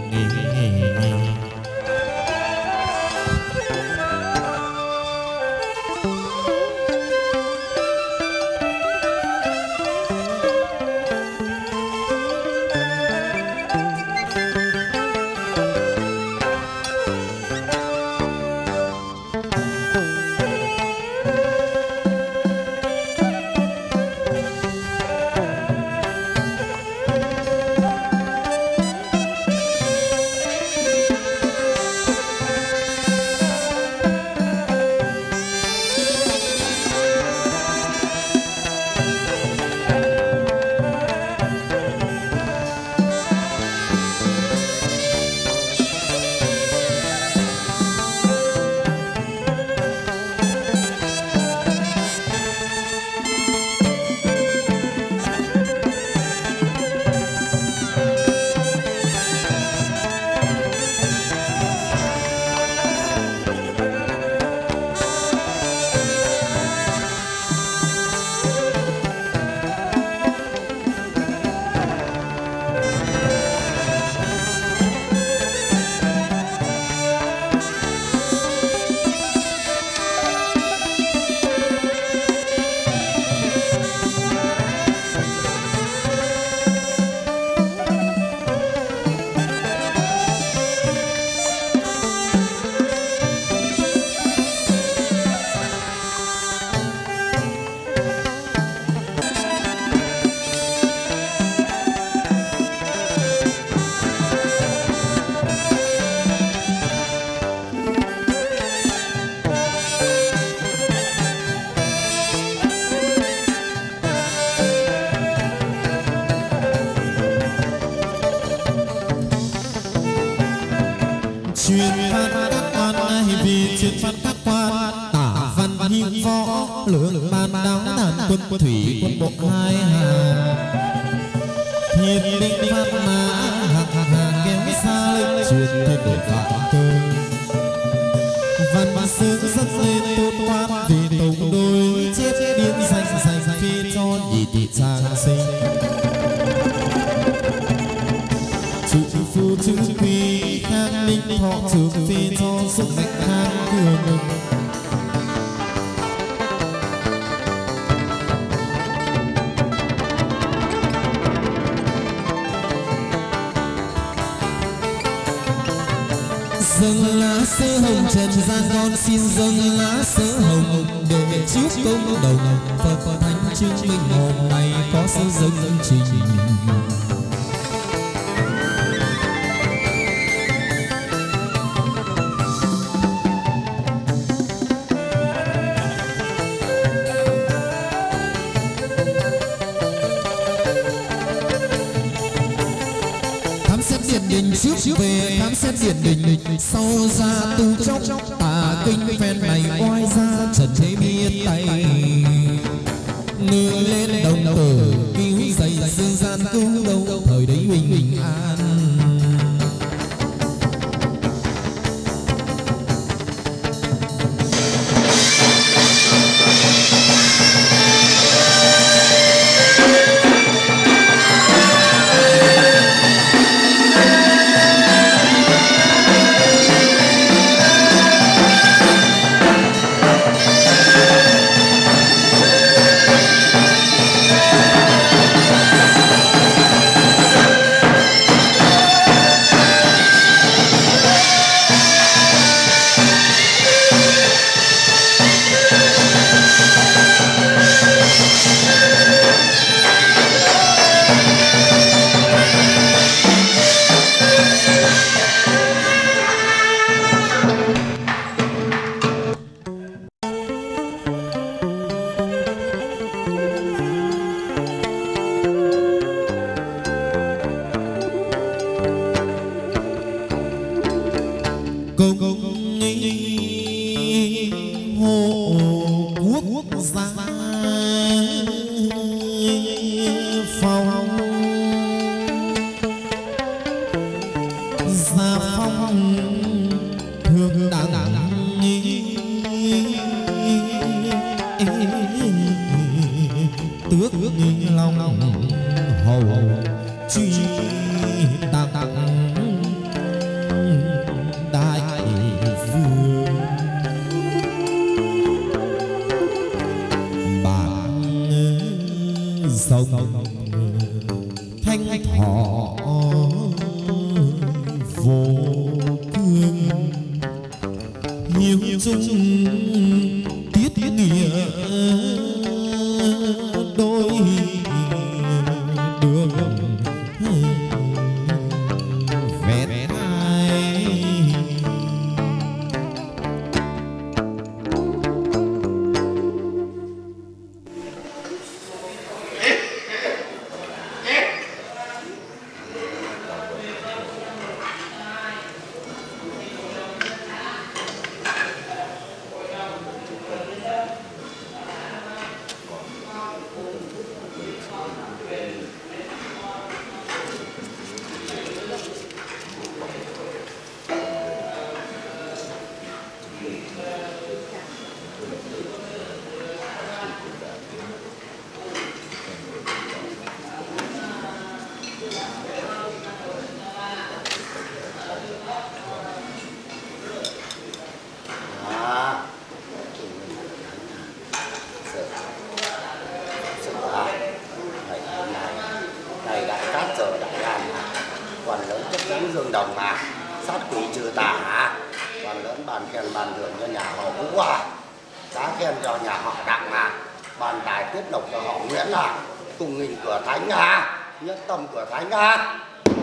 lượng ban đáo đàn quân thủy quân bộ hai hàng thiên linh pháp mã hàng hàng kéo xa lên truyền thiên đội vạn cơ văn sướng rất lên tôn quan vì tổng đôi chết biến danh danh phi cho nhị thị trang sinh chữ phu chữ quy khang minh thọ chữ phi cho sức mạnh khang cường dâng lá sơ hồng trần gian con xin dâng lá sơ hồng để trước công đồng Phật thánh chứng minh hôm nay có sự dâng trình trước về khám xét điển đình sau ra tu chóc tà kinh phen này oai ra trần thế bia tay nương lên đồng tử cứu dậy dương gian cứu đâu thời đấy bình bình an tước lòng hầu truy tặng đại vương bản sông thanh thọ vô cương hiếu dung tiết nghĩa đôi đường vẹn ai Dương Đồng à, sát quỷ trừ tà à, còn lớn bàn khen bàn thưởng cho nhà họ Vũ à, giá khen cho nhà họ Đặng à, bàn tài tiết độc cho họ Nguyễn à, cùng nghìn cửa thánh à, nhất tâm cửa thánh à.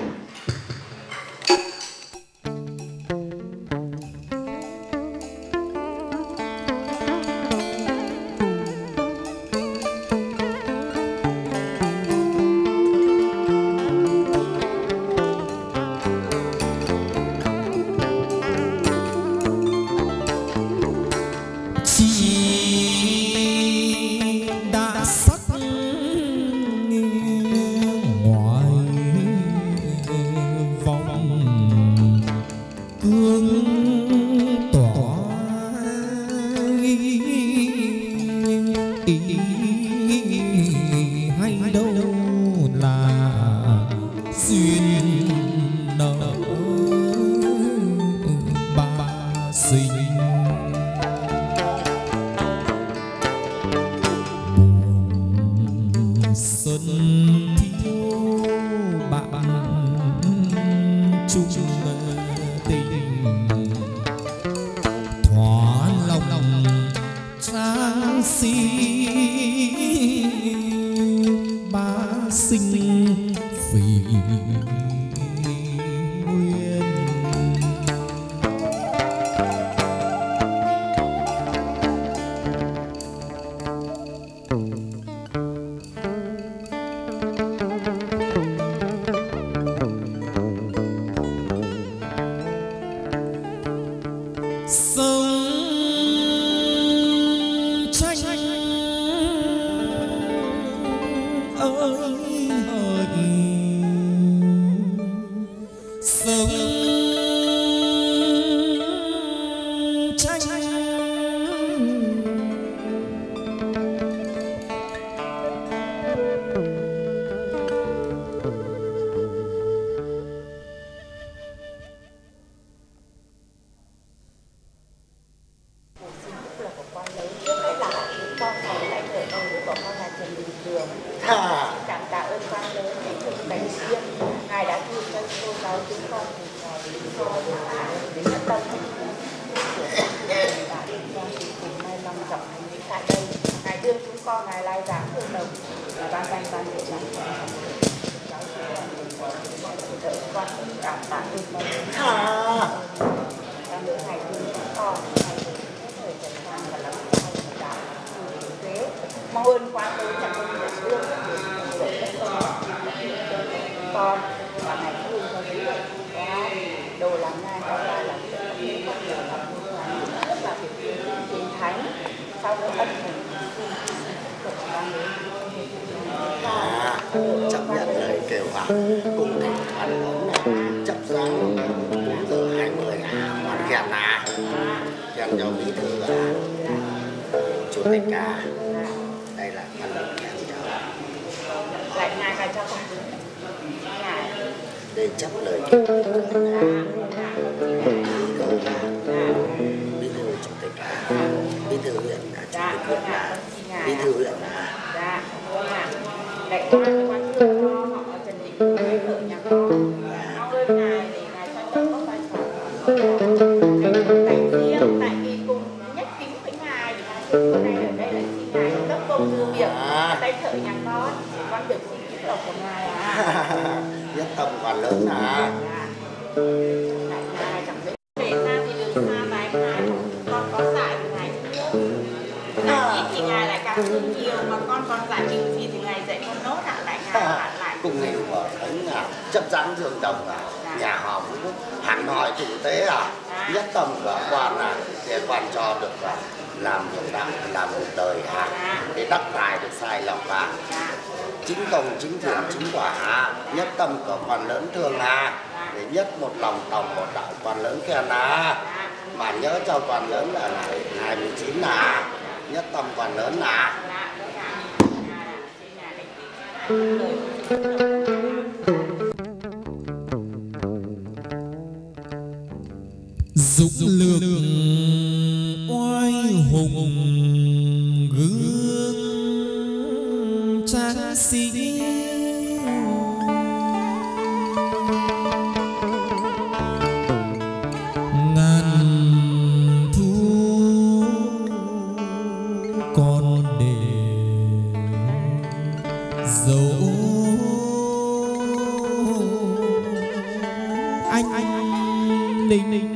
Chấp nhận lời kêu gọi cùng thỉnh thoảng lớn này chấp sáng bốn giờ hai mươi à, hoàn khen à, khen cho bí thư à, chủ tịch à, đây là phần khen cho lại ngài phải cho con ngài để chấp lời kêu bí thư chủ tịch, bí thư huyện là chủ tịch huyện là bí thư huyện là dạ đại quan quan thưa họ Trần Đình Quế ở nhà con mong ơn ngài để ngài cho tôi có vai trò tại riêng tại vì cùng nhất kính với ngài hôm nay ở đây là xin ngài cấp công thư việc tay thợ nhà con con được xin tiết lộc của ngài à. nhất tâm còn lớn à. Đại ngài chẳng biết về xa thì đường xa vài ngài con có giải của ngài trước ngài ít thì ngài lại càng thương nhiều mà con còn giải nhiều gì thì ngài dạy con nốt ạ. Đại ngài bạn lại cùng hiểu vợ thánh à chấp dáng dương đồng à nhà họ cũng hẳn hỏi chủ tế à nhất tâm của quan à để quan cho được à, làm việc đạo làm một đời à để đắc tài được sai lọc à chính công chính thiện chính quả à nhất tâm của quan lớn thương à để nhất một lòng tòng một đạo quan lớn khen à mà nhớ cho quan lớn là ngày hai mươi chín à nhất tâm quan lớn à dục lược oai hùng gương tráng sĩ ngàn thu còn để dấu anh anh ninh ninh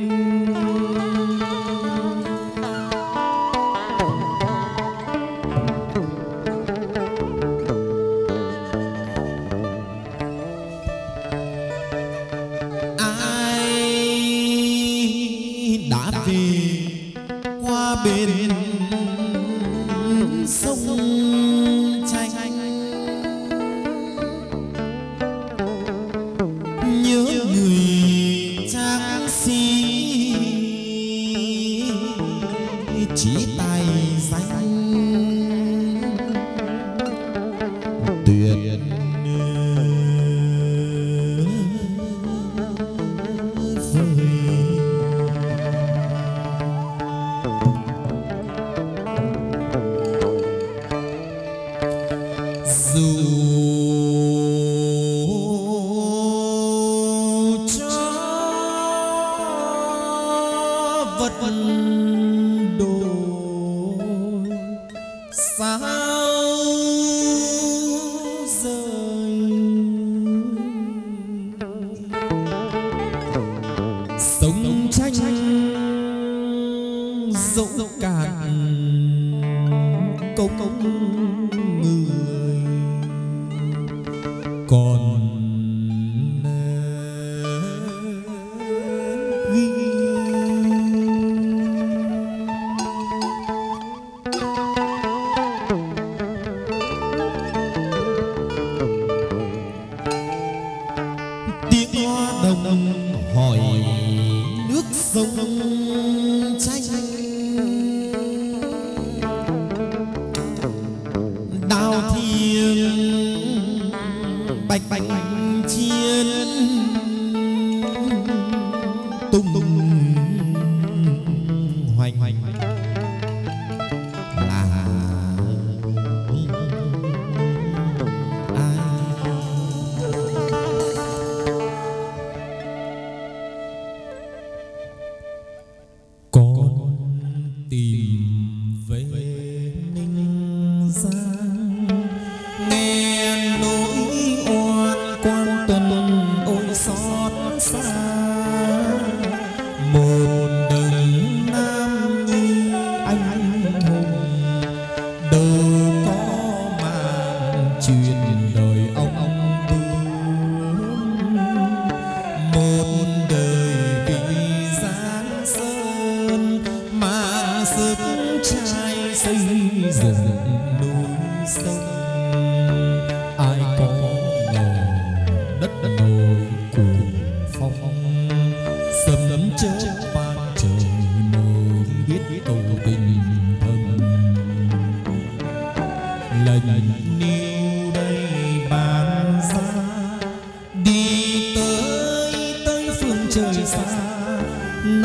bên sông tranh nhớ người trang sĩ chỉ tay danh tuyệt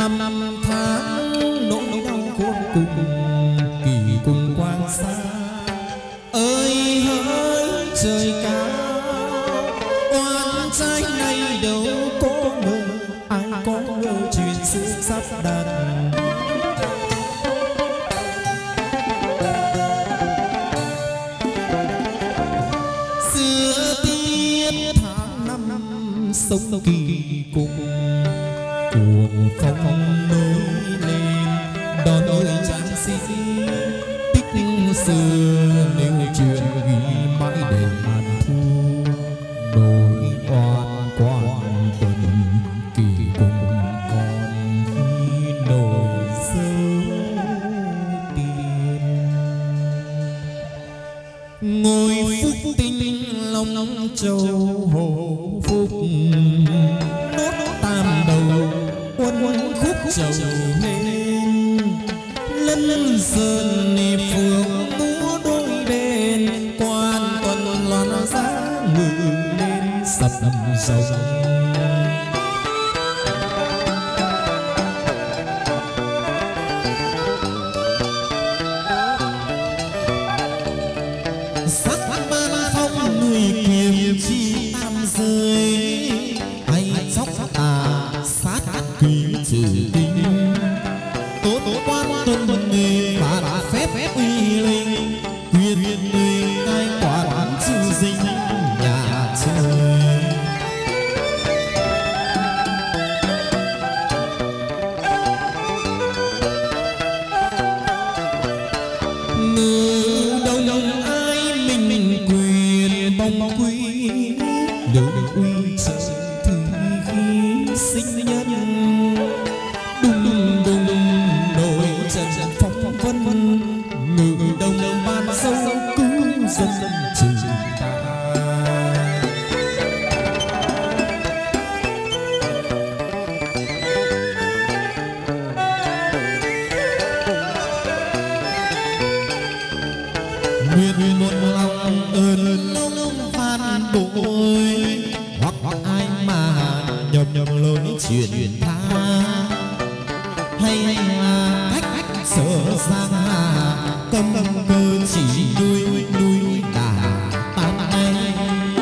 năm năm tháng nỗi đau khôn cùng kỳ cùng quang xa ơi hỡi trời cao oan trái này đâu có ngờ ai có ngờ chuyện sẽ sắp đặt xưa tiết tháng năm sống kỳ cùng cuồng phong nổi lên đón ơi trang sĩ tích xưa nếu chuyện ghi mãi đầy màn thu nỗi oan quan tuần kỳ cùng còn khi nổi dấu tiền ngồi phúc tinh long châu hồ phúc nốt tam đầu quân khúc trầu lên lân sơn nịp phượng múa đôi bên quan tuần loan giá ngự lên sập rồng sắc ban phong người kiềm chi tam rơi hay chóc tà sát quý trừ tinh tốt quan tuần nghề phạt phép uy linh quyền người cai quản chư dinh nhà trời ngự đông đông ai mình quyền bóng quý đều uy trời thứ khí sinh nhân đùng đùng nổi trần phong vân ngự đông đông ban sâu cứu dân trừ ta nguyện một lòng ơn long phan bội hoặc hoặc ai mà nhầm nhầm lối chuyện tha hay là cách sở giang hà cầm cơ chỉ nuôi nuôi đà tam anh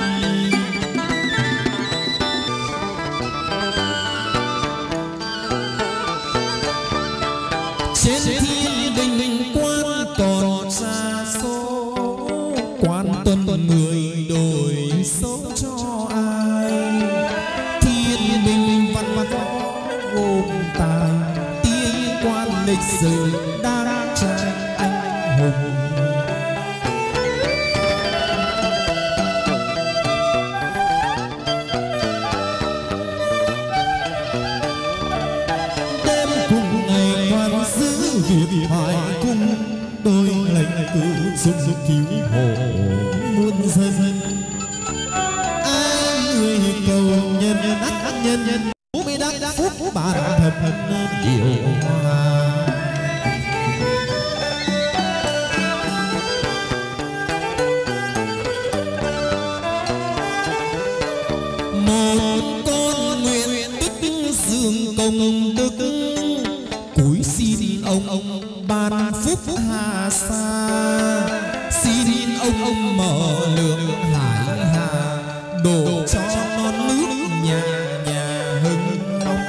trên thiên đình quan còn xa số quan tuần người đổi số cho ai thiên đình văn văn gồm tài tiếng quan lịch sử đang trai anh hùng đêm cùng ngày quan giữ việc hải cung đôi lệnh cứu giúp cứu hộ muôn dân ai người cầu nhân đắc nhân nhân mới đắc phúc bản thập điều hòa một con nguyện tích dương công đức cúi xin ông ông ban phúc hà sa xin ông ông mở lượng hải hà đổ cho non nước nhà nhà hưng long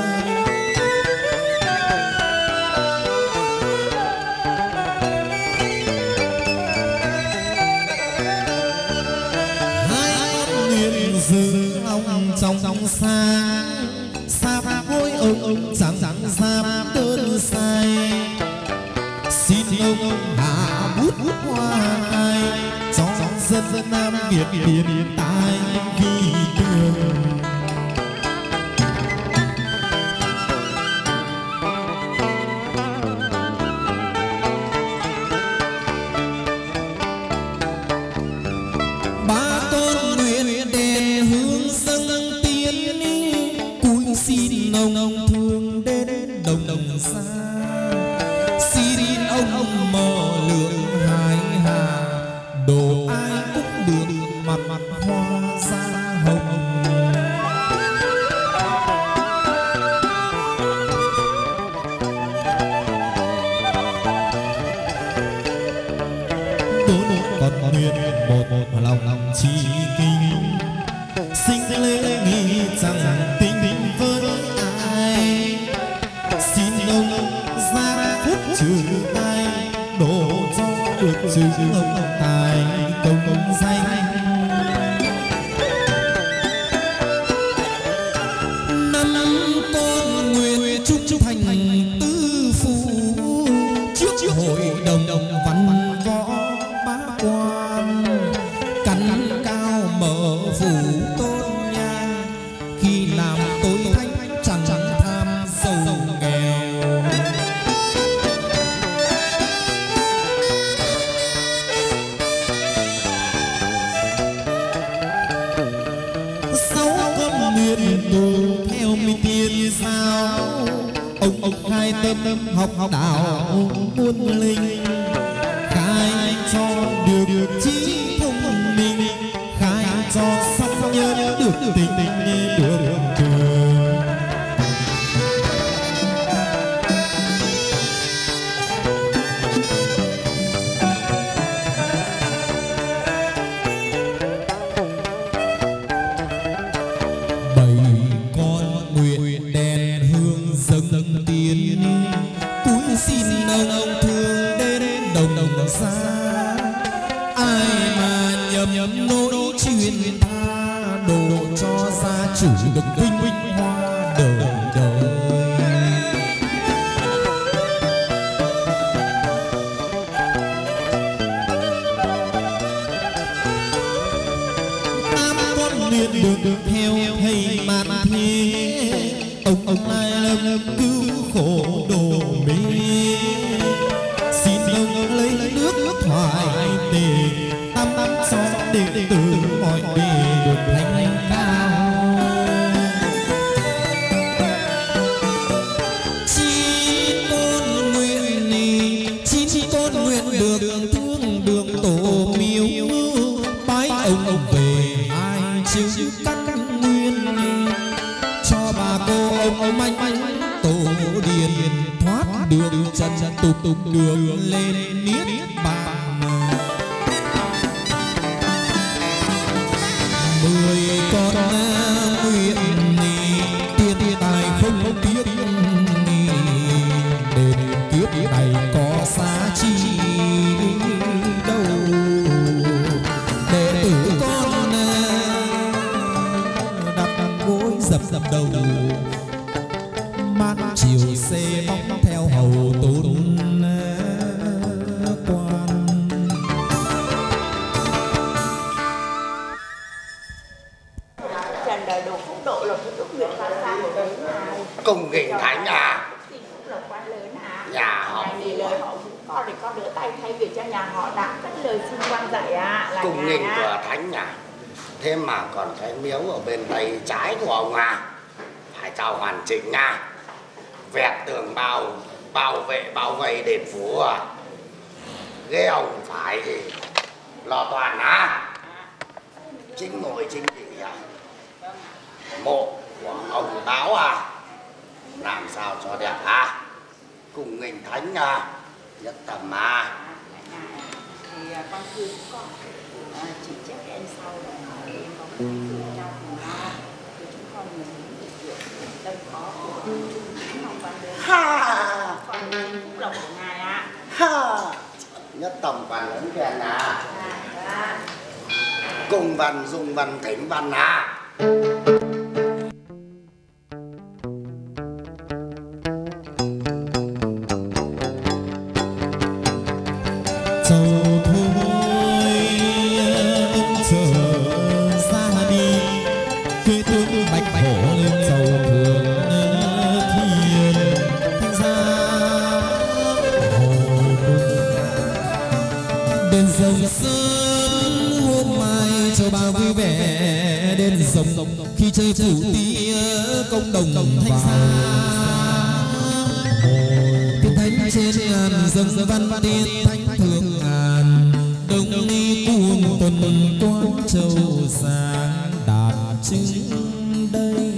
hai con nguyện giữ ông trong trong xa sám hối ông ông chẳng chẳng dám đơn sai xin ông hạ bút hoa ai cho dân Nam Việt hiện tại vì đường ba con nguyện đèn hướng dâng tiên cúi xin ông ông thương đến đồng đồng xa xin ông ông mở lượng hải hà đồ ai cũng được mặt mặt hoa xa hồng chi kính sinh lễ nghi rằng tình với ai, xin ông ra phúc trừ tai đổ cho được chữ ông tài công danh. Năm con nguyện chúc thành tư phú trước hội đồng văn võ bá quan, cắn cao mở phủ tôn nhang, khi làm tối thánh chẳng tham giàu nghèo. Sáu con nguyện tù theo mi tiên sao, ông ông khai tâm học học đạo muôn linh, khai cho được trí thông minh, khai cho song nhân được tình được trường. Bảy con nguyện đèn hương dâng tiên, cúi xin ông thương đến đồng đồng xa, ai mà nhầm nhầm nỗi chuyện tha, đồ cho gia chủ được vinh vinh hoa đời đời. Tám con nguyện được theo thầy mạn thế, ông ông ai lâm cứu khổ đồ mê, xin ông lấy nước thoại tề tam tam cho đệ tử mọi bề được thanh cao. Chín con nguyện này, chín con nguyện được thương được tổ miếu, bái ông về ai chịu căn nguyên, cho bà cô ông ông anh anh tổ điền thoát được chân tục tục được lên niết bàn. Mười con nguyện ni tiên tài không tiếc, đền kiếp này có xa chi đâu, đệ tử con đặt gối dập dập đầu, mát chiều xê bóng theo hầu tôn quan. Trần đời đủ phúc độ là phúc ước nguyện phá xa của đấy này. Cùng nghỉnh thánh à? Xin phúc là quá lớn à? Nhà họ này thì lời họ con thì con đỡ tay thay việc cho nhà họ đã cất lời xin quan dạy à. Là cùng nghỉnh à. của thánh à? Thế mà còn cái miếu ở bên tay trái của ông à? Phải cho hoàn chỉnh à? Vẹt tường bao bảo vệ bao vây đền phủ à? Ghê ông phải lo toàn à? Chính ngồi chính trị à? Mộ của ông Táo à? Làm sao cho đẹp à? Cùng nghỉnh thánh à? Nhất tầm à? Thì con thưa con chỉ chắc em sau là em có cái thương nhau cùng ba, thì chúng con mình được đây có của chúng mong quan đến Ha! con phúc lộc của ngài ạ. Ha! Nhất tầm văn lớn khen à? Cùng văn dùng văn thỉnh văn à? Khi chơi phủ tía công đồng thanh xa, tiên thánh trên ngàn dâng văn tiên thánh thượng ngàn, đông ni cuồng tuần toán châu sáng đạt chứng đây.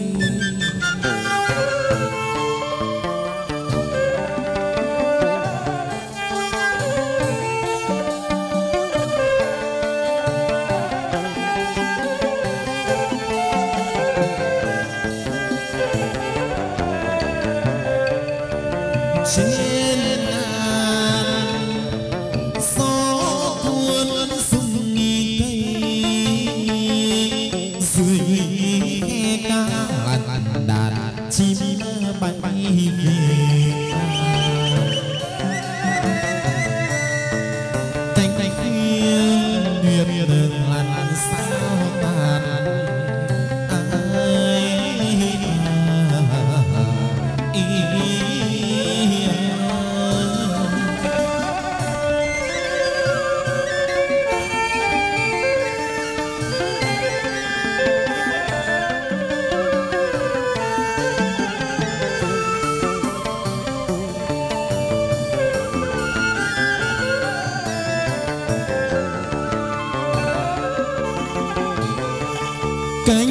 cánh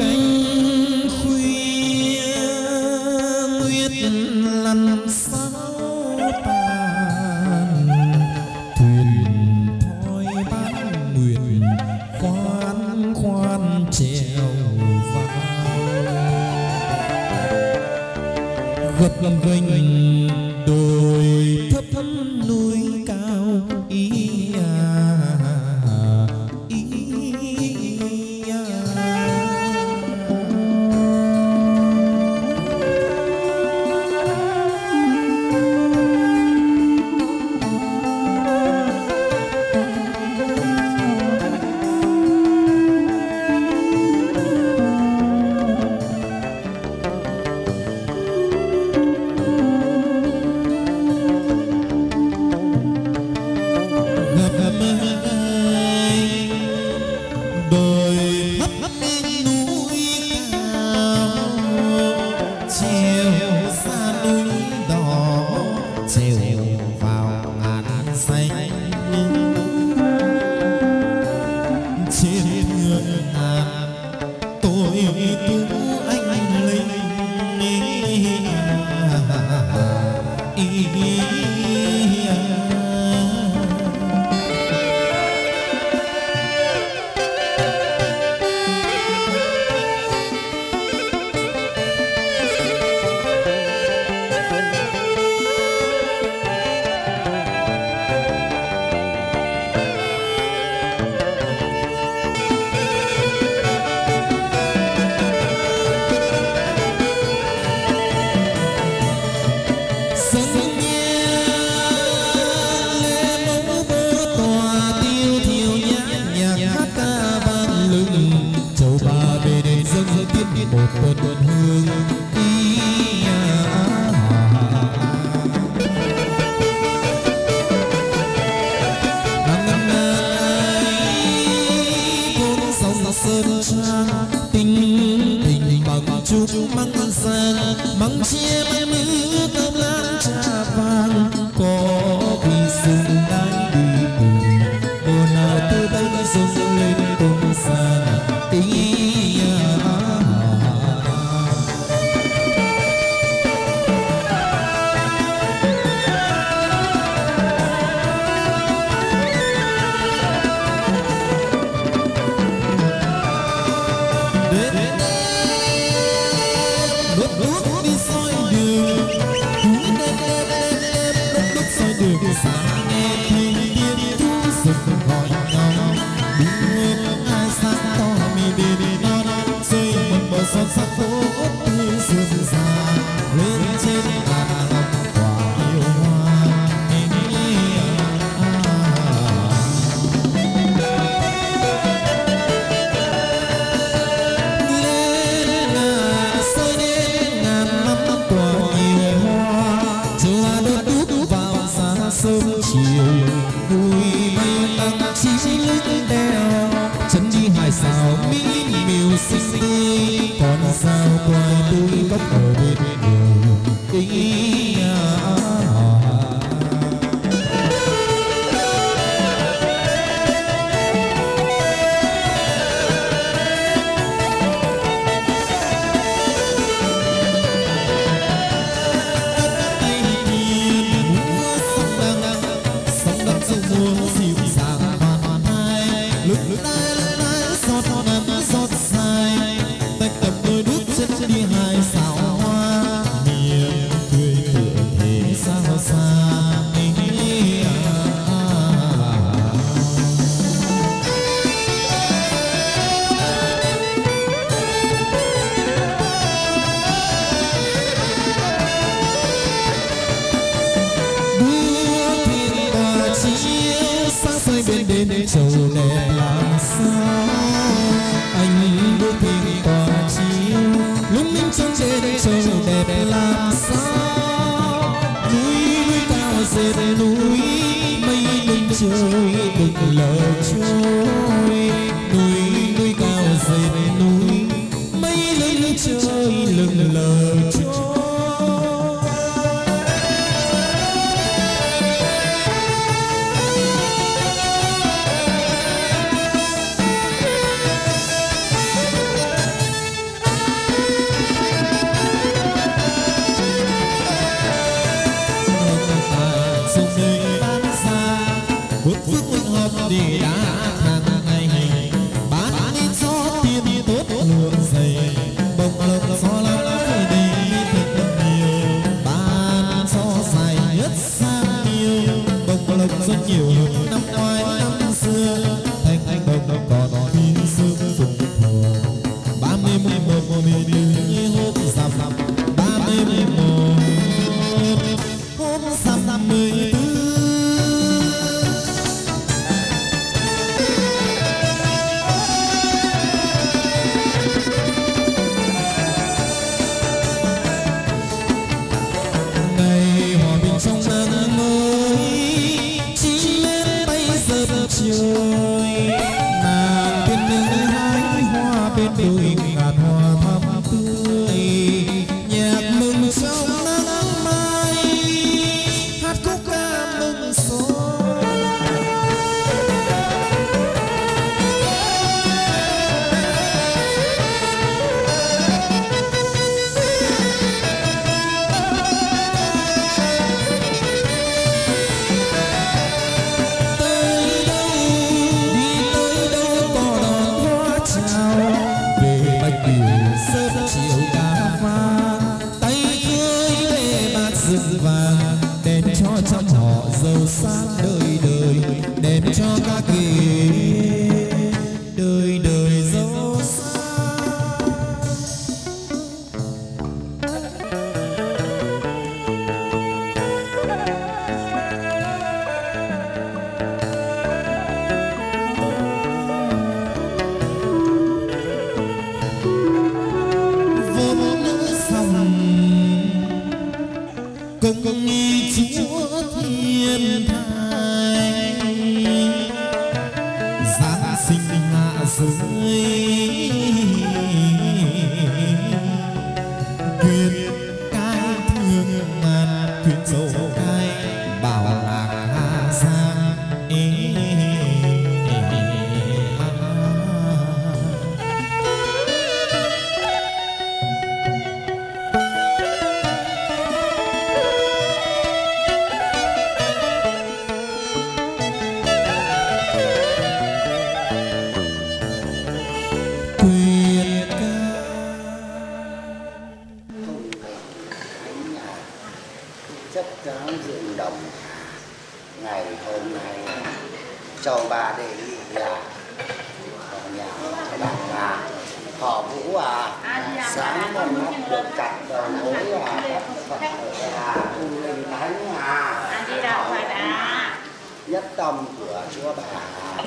khuya nguyệt lăn sao tàn thuyền thoi bán nguyện khoan khoan trèo vào gập ghềnh đồi thấp thấp núi cao ý à, ý à. đi hai sao hoa miền cười của mình như hôm rằm ba mươi một hôm rằm mười tư. Trời nàng bên nơi hái hoa bên đồi ngàn hoa thắm tươi nhạc mừng trong nắng mai hát khúc ca mừng xuân. Vàng đem cho trăm họ giàu sang đời đời, đem cho các kỳ đời đời giàu sang. Vốn nữ dòng công nghi chúa thiên thai giáng sinh hạ giới thuyền cái thương màn thuyền dầu cay bảo lạc hà giang ê, ê, ê, à. Chất tráng diện đồng ngày hôm nay châu bà đề nghị là họ nhà cho bạn là họ Vũ à sáng con mắt được chặt đầu mối à Phật ở là tu linh thánh à nhất tâm của chúa bà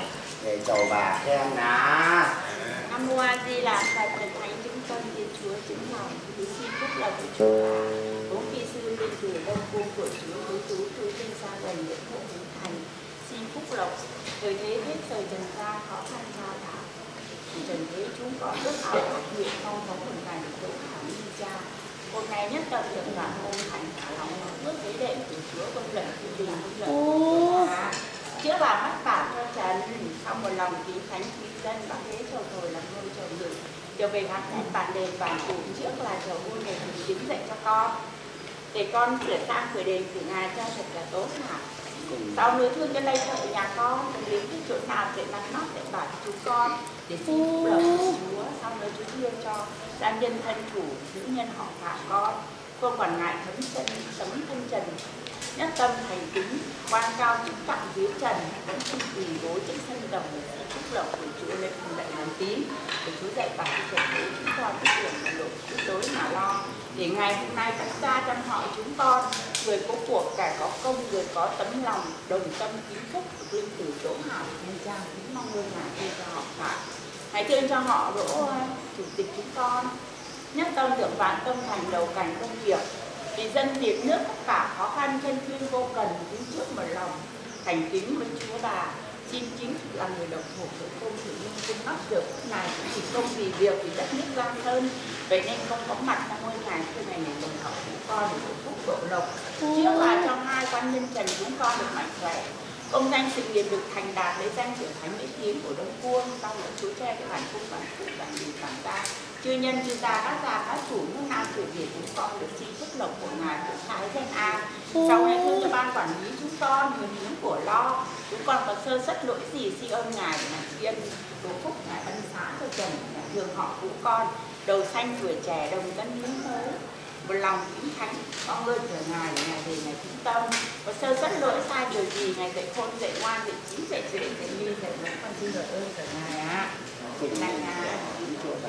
để chầu bà khen ná. Nam mô A Di Đà Phật. Thần thánh chứng tâm thiên chúa chứng lòng quý xin phúc lộc của chúa. Bốn kỳ sư linh tử đông cung của chúa đối tú tú tinh xa đầy lễ hộ hình thành xin phúc lộc thời thế hết thời trần gian khó khăn giao thảo trần thế chúng có ước ao ước nguyện mong có một ngày tự thắng đi ra một ngày nhất tập được đoạn môn thành thảo lòng ước thế đệ của chúa công lệnh thiên đình công lệnh chữa bà mắc bảo cho trần xong một lòng kính thánh quý dân bác thế trầu thời làm ngôi trầu ngự trở về hát hẹn bản đền bản cụ trước là trầu ngôi nghề thần chính dạy cho con để con sửa sang khởi đền của ngài cho thật là tốt hả. Sau nữa thương cho lây thợ nhà con đến cái chỗ nào để mặt mắt để bảo chú con để xin phúc lộc của chúa. Sau nữa chú thương cho gia nhân thân chủ nữ nhân họ phạm con không còn ngại thấm chân tấm thân trần nhất tâm thành kính quan cao chứng tặng dưới trần vẫn không quỳ gối trên sân đồng để xin phúc lộc của chúa lên cùng dạy hoàn tín để chú dạy bảo trần thế chúng con biết tưởng mà lộ chút tối mà lo để ngày hôm nay các gia trong họ chúng con người có cuộc kẻ có công người có tấm lòng đồng tâm kính phúc được linh tử chỗ hảo nên cha kính mong ơn ngài thương cho họ phải hãy thương cho họ đỗ chủ tịch chúng con nhất tâm thượng vạn tâm thành đầu cảnh công việc vì dân việt nước tất cả khó khăn chân chuyên vô cần kính trước một lòng thành kính với chúa bà xin chính là người độc thủ của công thử nhân cung ấp được này chỉ công vì việc vì đất nước Giang Sơn vậy nên không có mặt trong ngôi ngày thứ ngày này đồng học chúng con được phúc độ lộc trước là cho hai quan nhân trần chúng con được mạnh khỏe công danh sự nghiệp được thành đạt lấy danh hiệu thánh lễ tiếng của Đông Cuông sau nữa chú che cái bản cung bản phụ bản gì bản ta chư nhân chư gia các gia các chủ nước Nam Thủy Việt chúng con được xin phúc lộc của ngài của thái danh an sau này thương cho ban quản lý chúng con người hiến của lo chúng con có sơ sất lỗi gì si ơn ngài để ngài tri ân độ phúc ngài ân xá cho trần thường họ của con đầu xanh tuổi trẻ đồng tân hiến mới một lòng kính thánh con ơn của ngài để ngài về ngài kính tâm có sơ sất lỗi sai điều gì ngài dạy khôn dạy ngoan dạy chín dạy dễ dạy như dạy lớn con xin được ơn của ngài ạ. Này à.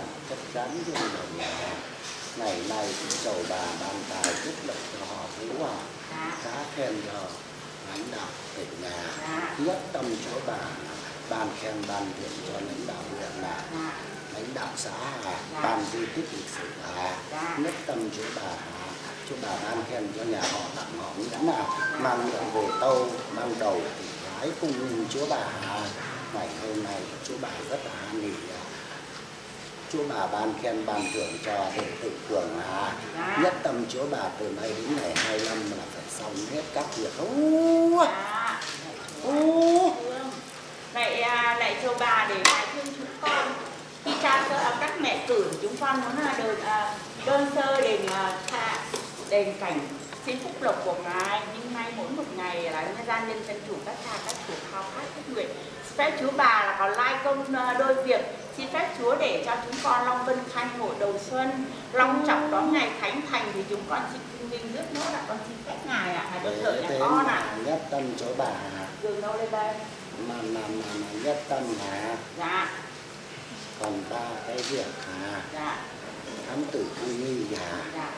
dám dùng đồng nhà. Ngày nay cũng chầu bà ban tài giúp lộc cho họ Vũ à. Giá khen cho lãnh đạo tỉnh nhà. Nhất tâm chỗ bà ban khen ban thưởng cho lãnh đạo huyện là lãnh đạo xã à, ban di tích lịch sử à. Nhất tâm chỗ bà chỗ bà ban khen cho nhà họ tặng họ nghĩa là mang miệng về tâu mang đầu thì gái cung nghinh chúa bà. Ngày hôm nay chúa bà rất là hoan hỉ. Chúa bà ban khen ban thưởng cho đệ tử Cường à. Nhất tâm chúa bà từ nay đến ngày hai mươi lăm là phải xong hết các việc. Ô, ô. Lại lại châu bà để lại thương chúng con. Khi cha sơ các mẹ cử chúng con muốn là đơn, đơn sơ đền đền cảnh xin phúc lộc của ngài, nhưng nay mỗi một ngày là nhân gian nhân dân chủ các cha các chủ khao khát các nguyện. Phép Chúa bà là có lai công đôi việc. Xin phép Chúa để cho chúng con Long Vân Khanh hội đầu xuân long trọng đón ngày khánh thành thì chúng con xin kinh minh nước nữa là con xin phép ngài ạ, ngài được lợi nhà con ạ. Nhất tâm chỗ bà. Đường đâu lên đây? Mà mà mà, mà nhất tâm hả? Dạ. Còn ba cái việc hả? Dạ. Thám tử Quy Nghi hả? Dạ.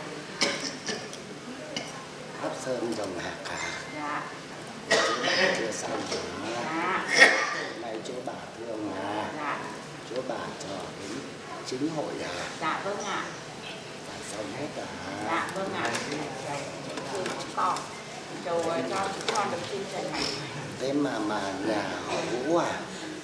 Tháp Sơn Rồng Hạc hả? Dạ. Chưa xong hả? Dạ. Nay chỗ bà thương hả? Dạ. Chỗ bà cho đến chính hội hả? Dạ vâng ạ. Phải xong hết hả? Dạ vâng ạ. Thương chúng con. Rồi cho chúng con được tin trần này. Thế mà mà nhà họ Vũ à?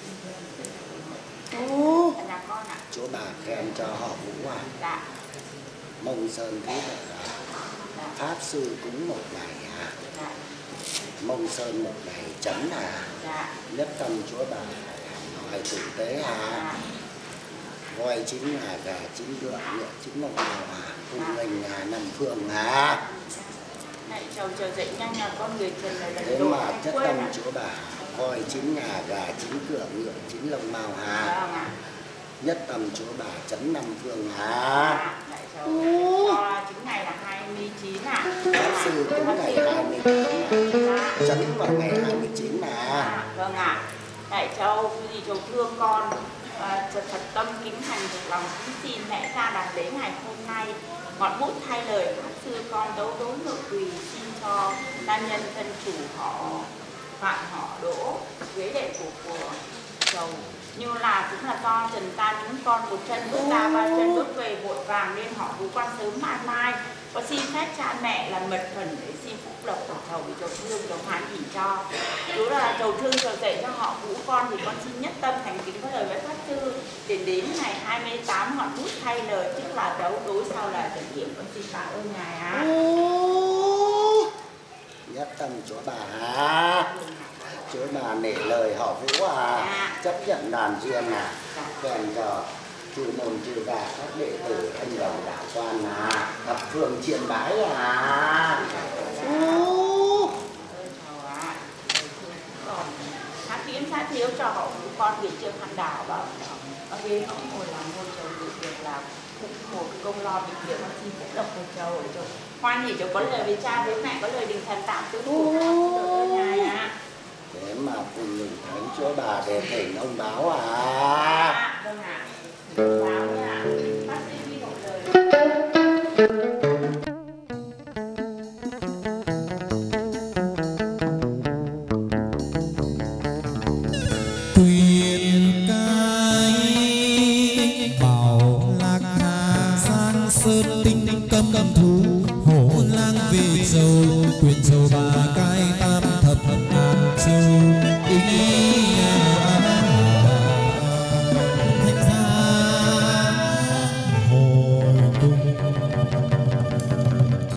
Ô, nhà con ạ. chỗ bà khen cho họ Vũ à? Dạ. Mông Sơn thế vậy à? Dạ. Pháp sư cúng một ngày à? Dạ. Mông Sơn một ngày chấm à? Dạ. Nhất tâm chúa bà hỏi tử tế à? Dạ. Voi chín ngà gà chín ngựa ngựa chín lông nào à? Cùng mình ngà nằm phượng à? Này chầu chờ dậy nhanh nhà con người trần này là thế đồ mà không chất quên tâm à. chúa bà voi chín ngà gà chín cửa ngựa chín lông màu hà. Vâng ạ. Nhất tâm chúa bà chấn năm phương hà. À, lại chầu cho chính ngày là hai mươi chín ạ. Pháp sư cũng ngày hai mươi chín à. Chấn vào ngày hai mươi chín à. À vâng ạ. Đại châu gì chầu thương con à, thật tâm kính thành thực lòng kính xin mẹ ra đàn lễ ngày hôm nay ngọn bút thay lời pháp sư con đấu đối ngự quỳ xin cho nam nhân thân chủ họ phạm họ Đỗ ghế đệ của của chầu như là cũng là do trần tan chúng con một chân bước ra ba chân bước về vội vàng nên họ Vũ quan sớm mai mai có xin phép cha mẹ là mật phần để xin phúc lộc của chầu vì chầu thương chầu hoan hỉ cho chú là chầu thương chầu dạy cho họ Vũ con thì con xin nhất tâm thành kính có lời với pháp sư để đến ngày hai mươi tám ngọn bút thay lời tức là đấu đối sau là trần hiểm con xin tạ ơn ngài á. Nhất tâm chúa bà à. Chúa bà nể lời họ Vũ à. Chấp nhận đàn duyên à. Kèm cho chư môn chư bà các đệ tử anh đồng đạo quan à. Thập phương chiên bái à. Hát kiếm sát thiếu cho họ Vũ con việc chưa khăn đảo bảo ở bên họ ngồi làm ngôi chầu việc làm một công lo việc việc con xin phúc lộc của chầu ở chầu hoan hỉ chầu có lời với cha với mẹ có lời đình thần tạm tứ của con nhà ạ. Thế mà cùng mình thánh chúa bà để thỉnh ông báo à. À vâng ạ. Báo nha. Bác sĩ đi một lời. Quyền cái bảo lạc hà giang sơn tinh cấm thú hổ lang về dầu.